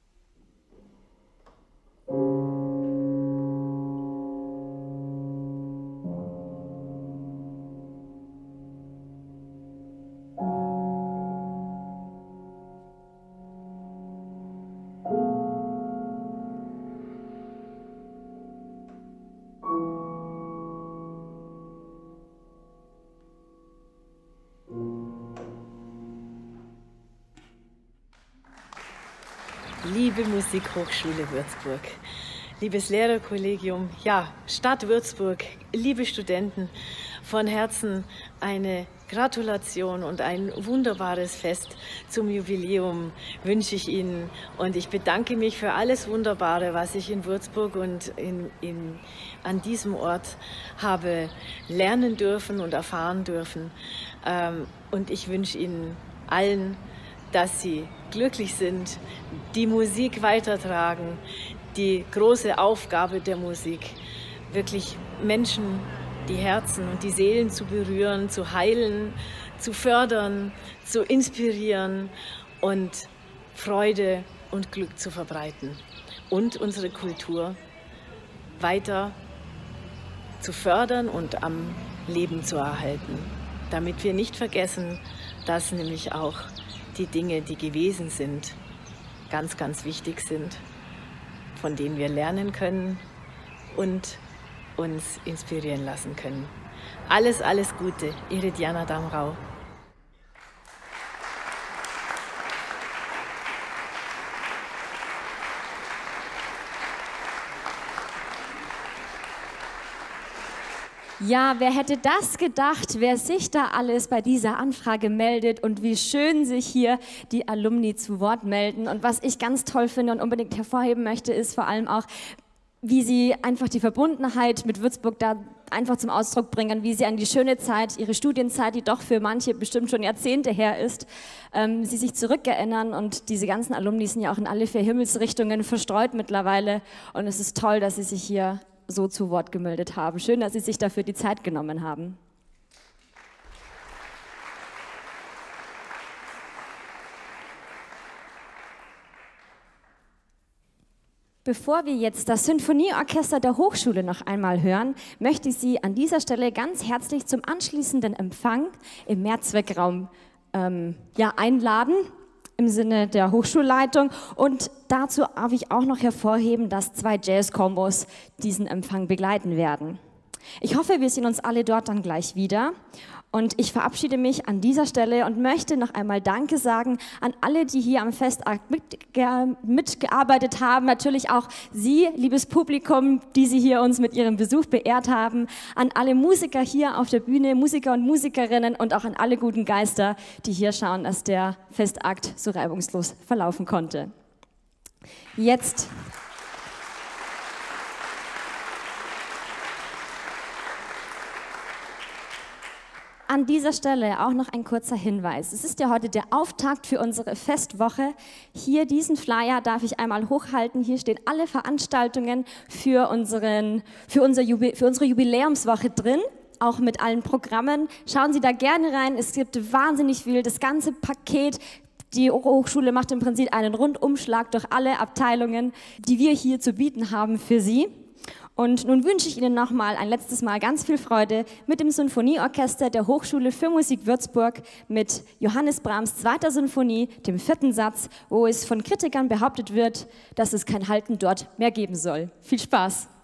Liebe Musikhochschule Würzburg, liebes Lehrerkollegium, ja, Stadt Würzburg, liebe Studenten, von Herzen eine Gratulation und ein wunderbares Fest zum Jubiläum wünsche ich Ihnen. Und ich bedanke mich für alles Wunderbare, was ich in Würzburg und in, in, an diesem Ort habe lernen dürfen und erfahren dürfen. Und ich wünsche Ihnen allen, dass Sie glücklich sind, die Musik weitertragen, die große Aufgabe der Musik, wirklich Menschen die Herzen und die Seelen zu berühren, zu heilen, zu fördern, zu inspirieren und Freude und Glück zu verbreiten und unsere Kultur weiter zu fördern und am Leben zu erhalten. damit wir nicht vergessen, dass nämlich auch die Dinge, die gewesen sind, ganz, ganz wichtig sind, von denen wir lernen können und uns inspirieren lassen können. Alles, alles Gute, Ihre Diana Damrau. Ja, wer hätte das gedacht, wer sich da alles bei dieser Anfrage meldet und wie schön sich hier die Alumni zu Wort melden. Und was ich ganz toll finde und unbedingt hervorheben möchte, ist vor allem auch, wie sie einfach die Verbundenheit mit Würzburg da einfach zum Ausdruck bringen, wie sie an die schöne Zeit, ihre Studienzeit, die doch für manche bestimmt schon Jahrzehnte her ist, ähm, sie sich zurückerinnern. Und diese ganzen Alumni sind ja auch in alle vier Himmelsrichtungen verstreut mittlerweile. Und es ist toll, dass sie sich hier so zu Wort gemeldet haben. Schön, dass Sie sich dafür die Zeit genommen haben. Bevor wir jetzt das Sinfonieorchester der Hochschule noch einmal hören, möchte ich Sie an dieser Stelle ganz herzlich zum anschließenden Empfang im Mehrzweckraum ähm, ja, einladen, im Sinne der Hochschulleitung. Und dazu darf ich auch noch hervorheben, dass zwei Jazz-Kombos diesen Empfang begleiten werden. Ich hoffe, wir sehen uns alle dort dann gleich wieder. Und ich verabschiede mich an dieser Stelle und möchte noch einmal Danke sagen an alle, die hier am Festakt mitge mitgearbeitet haben. Natürlich auch Sie, liebes Publikum, die Sie hier uns mit Ihrem Besuch beehrt haben. An alle Musiker hier auf der Bühne, Musiker und Musikerinnen und auch an alle guten Geister, die hier schauen, dass der Festakt so reibungslos verlaufen konnte. Jetzt... An dieser Stelle auch noch ein kurzer Hinweis. Es ist ja heute der Auftakt für unsere Festwoche. Hier diesen Flyer darf ich einmal hochhalten. Hier stehen alle Veranstaltungen für, unseren, für, unser Jubi, für unsere Jubiläumswoche drin, auch mit allen Programmen. Schauen Sie da gerne rein. Es gibt wahnsinnig viel, das ganze Paket. Die Hochschule macht im Prinzip einen Rundumschlag durch alle Abteilungen, die wir hier zu bieten haben für Sie. Und nun wünsche ich Ihnen nochmal ein letztes Mal ganz viel Freude mit dem Sinfonieorchester der Hochschule für Musik Würzburg mit Johannes Brahms' zweiter Sinfonie, dem vierten Satz, wo es von Kritikern behauptet wird, dass es kein Halten dort mehr geben soll. Viel Spaß!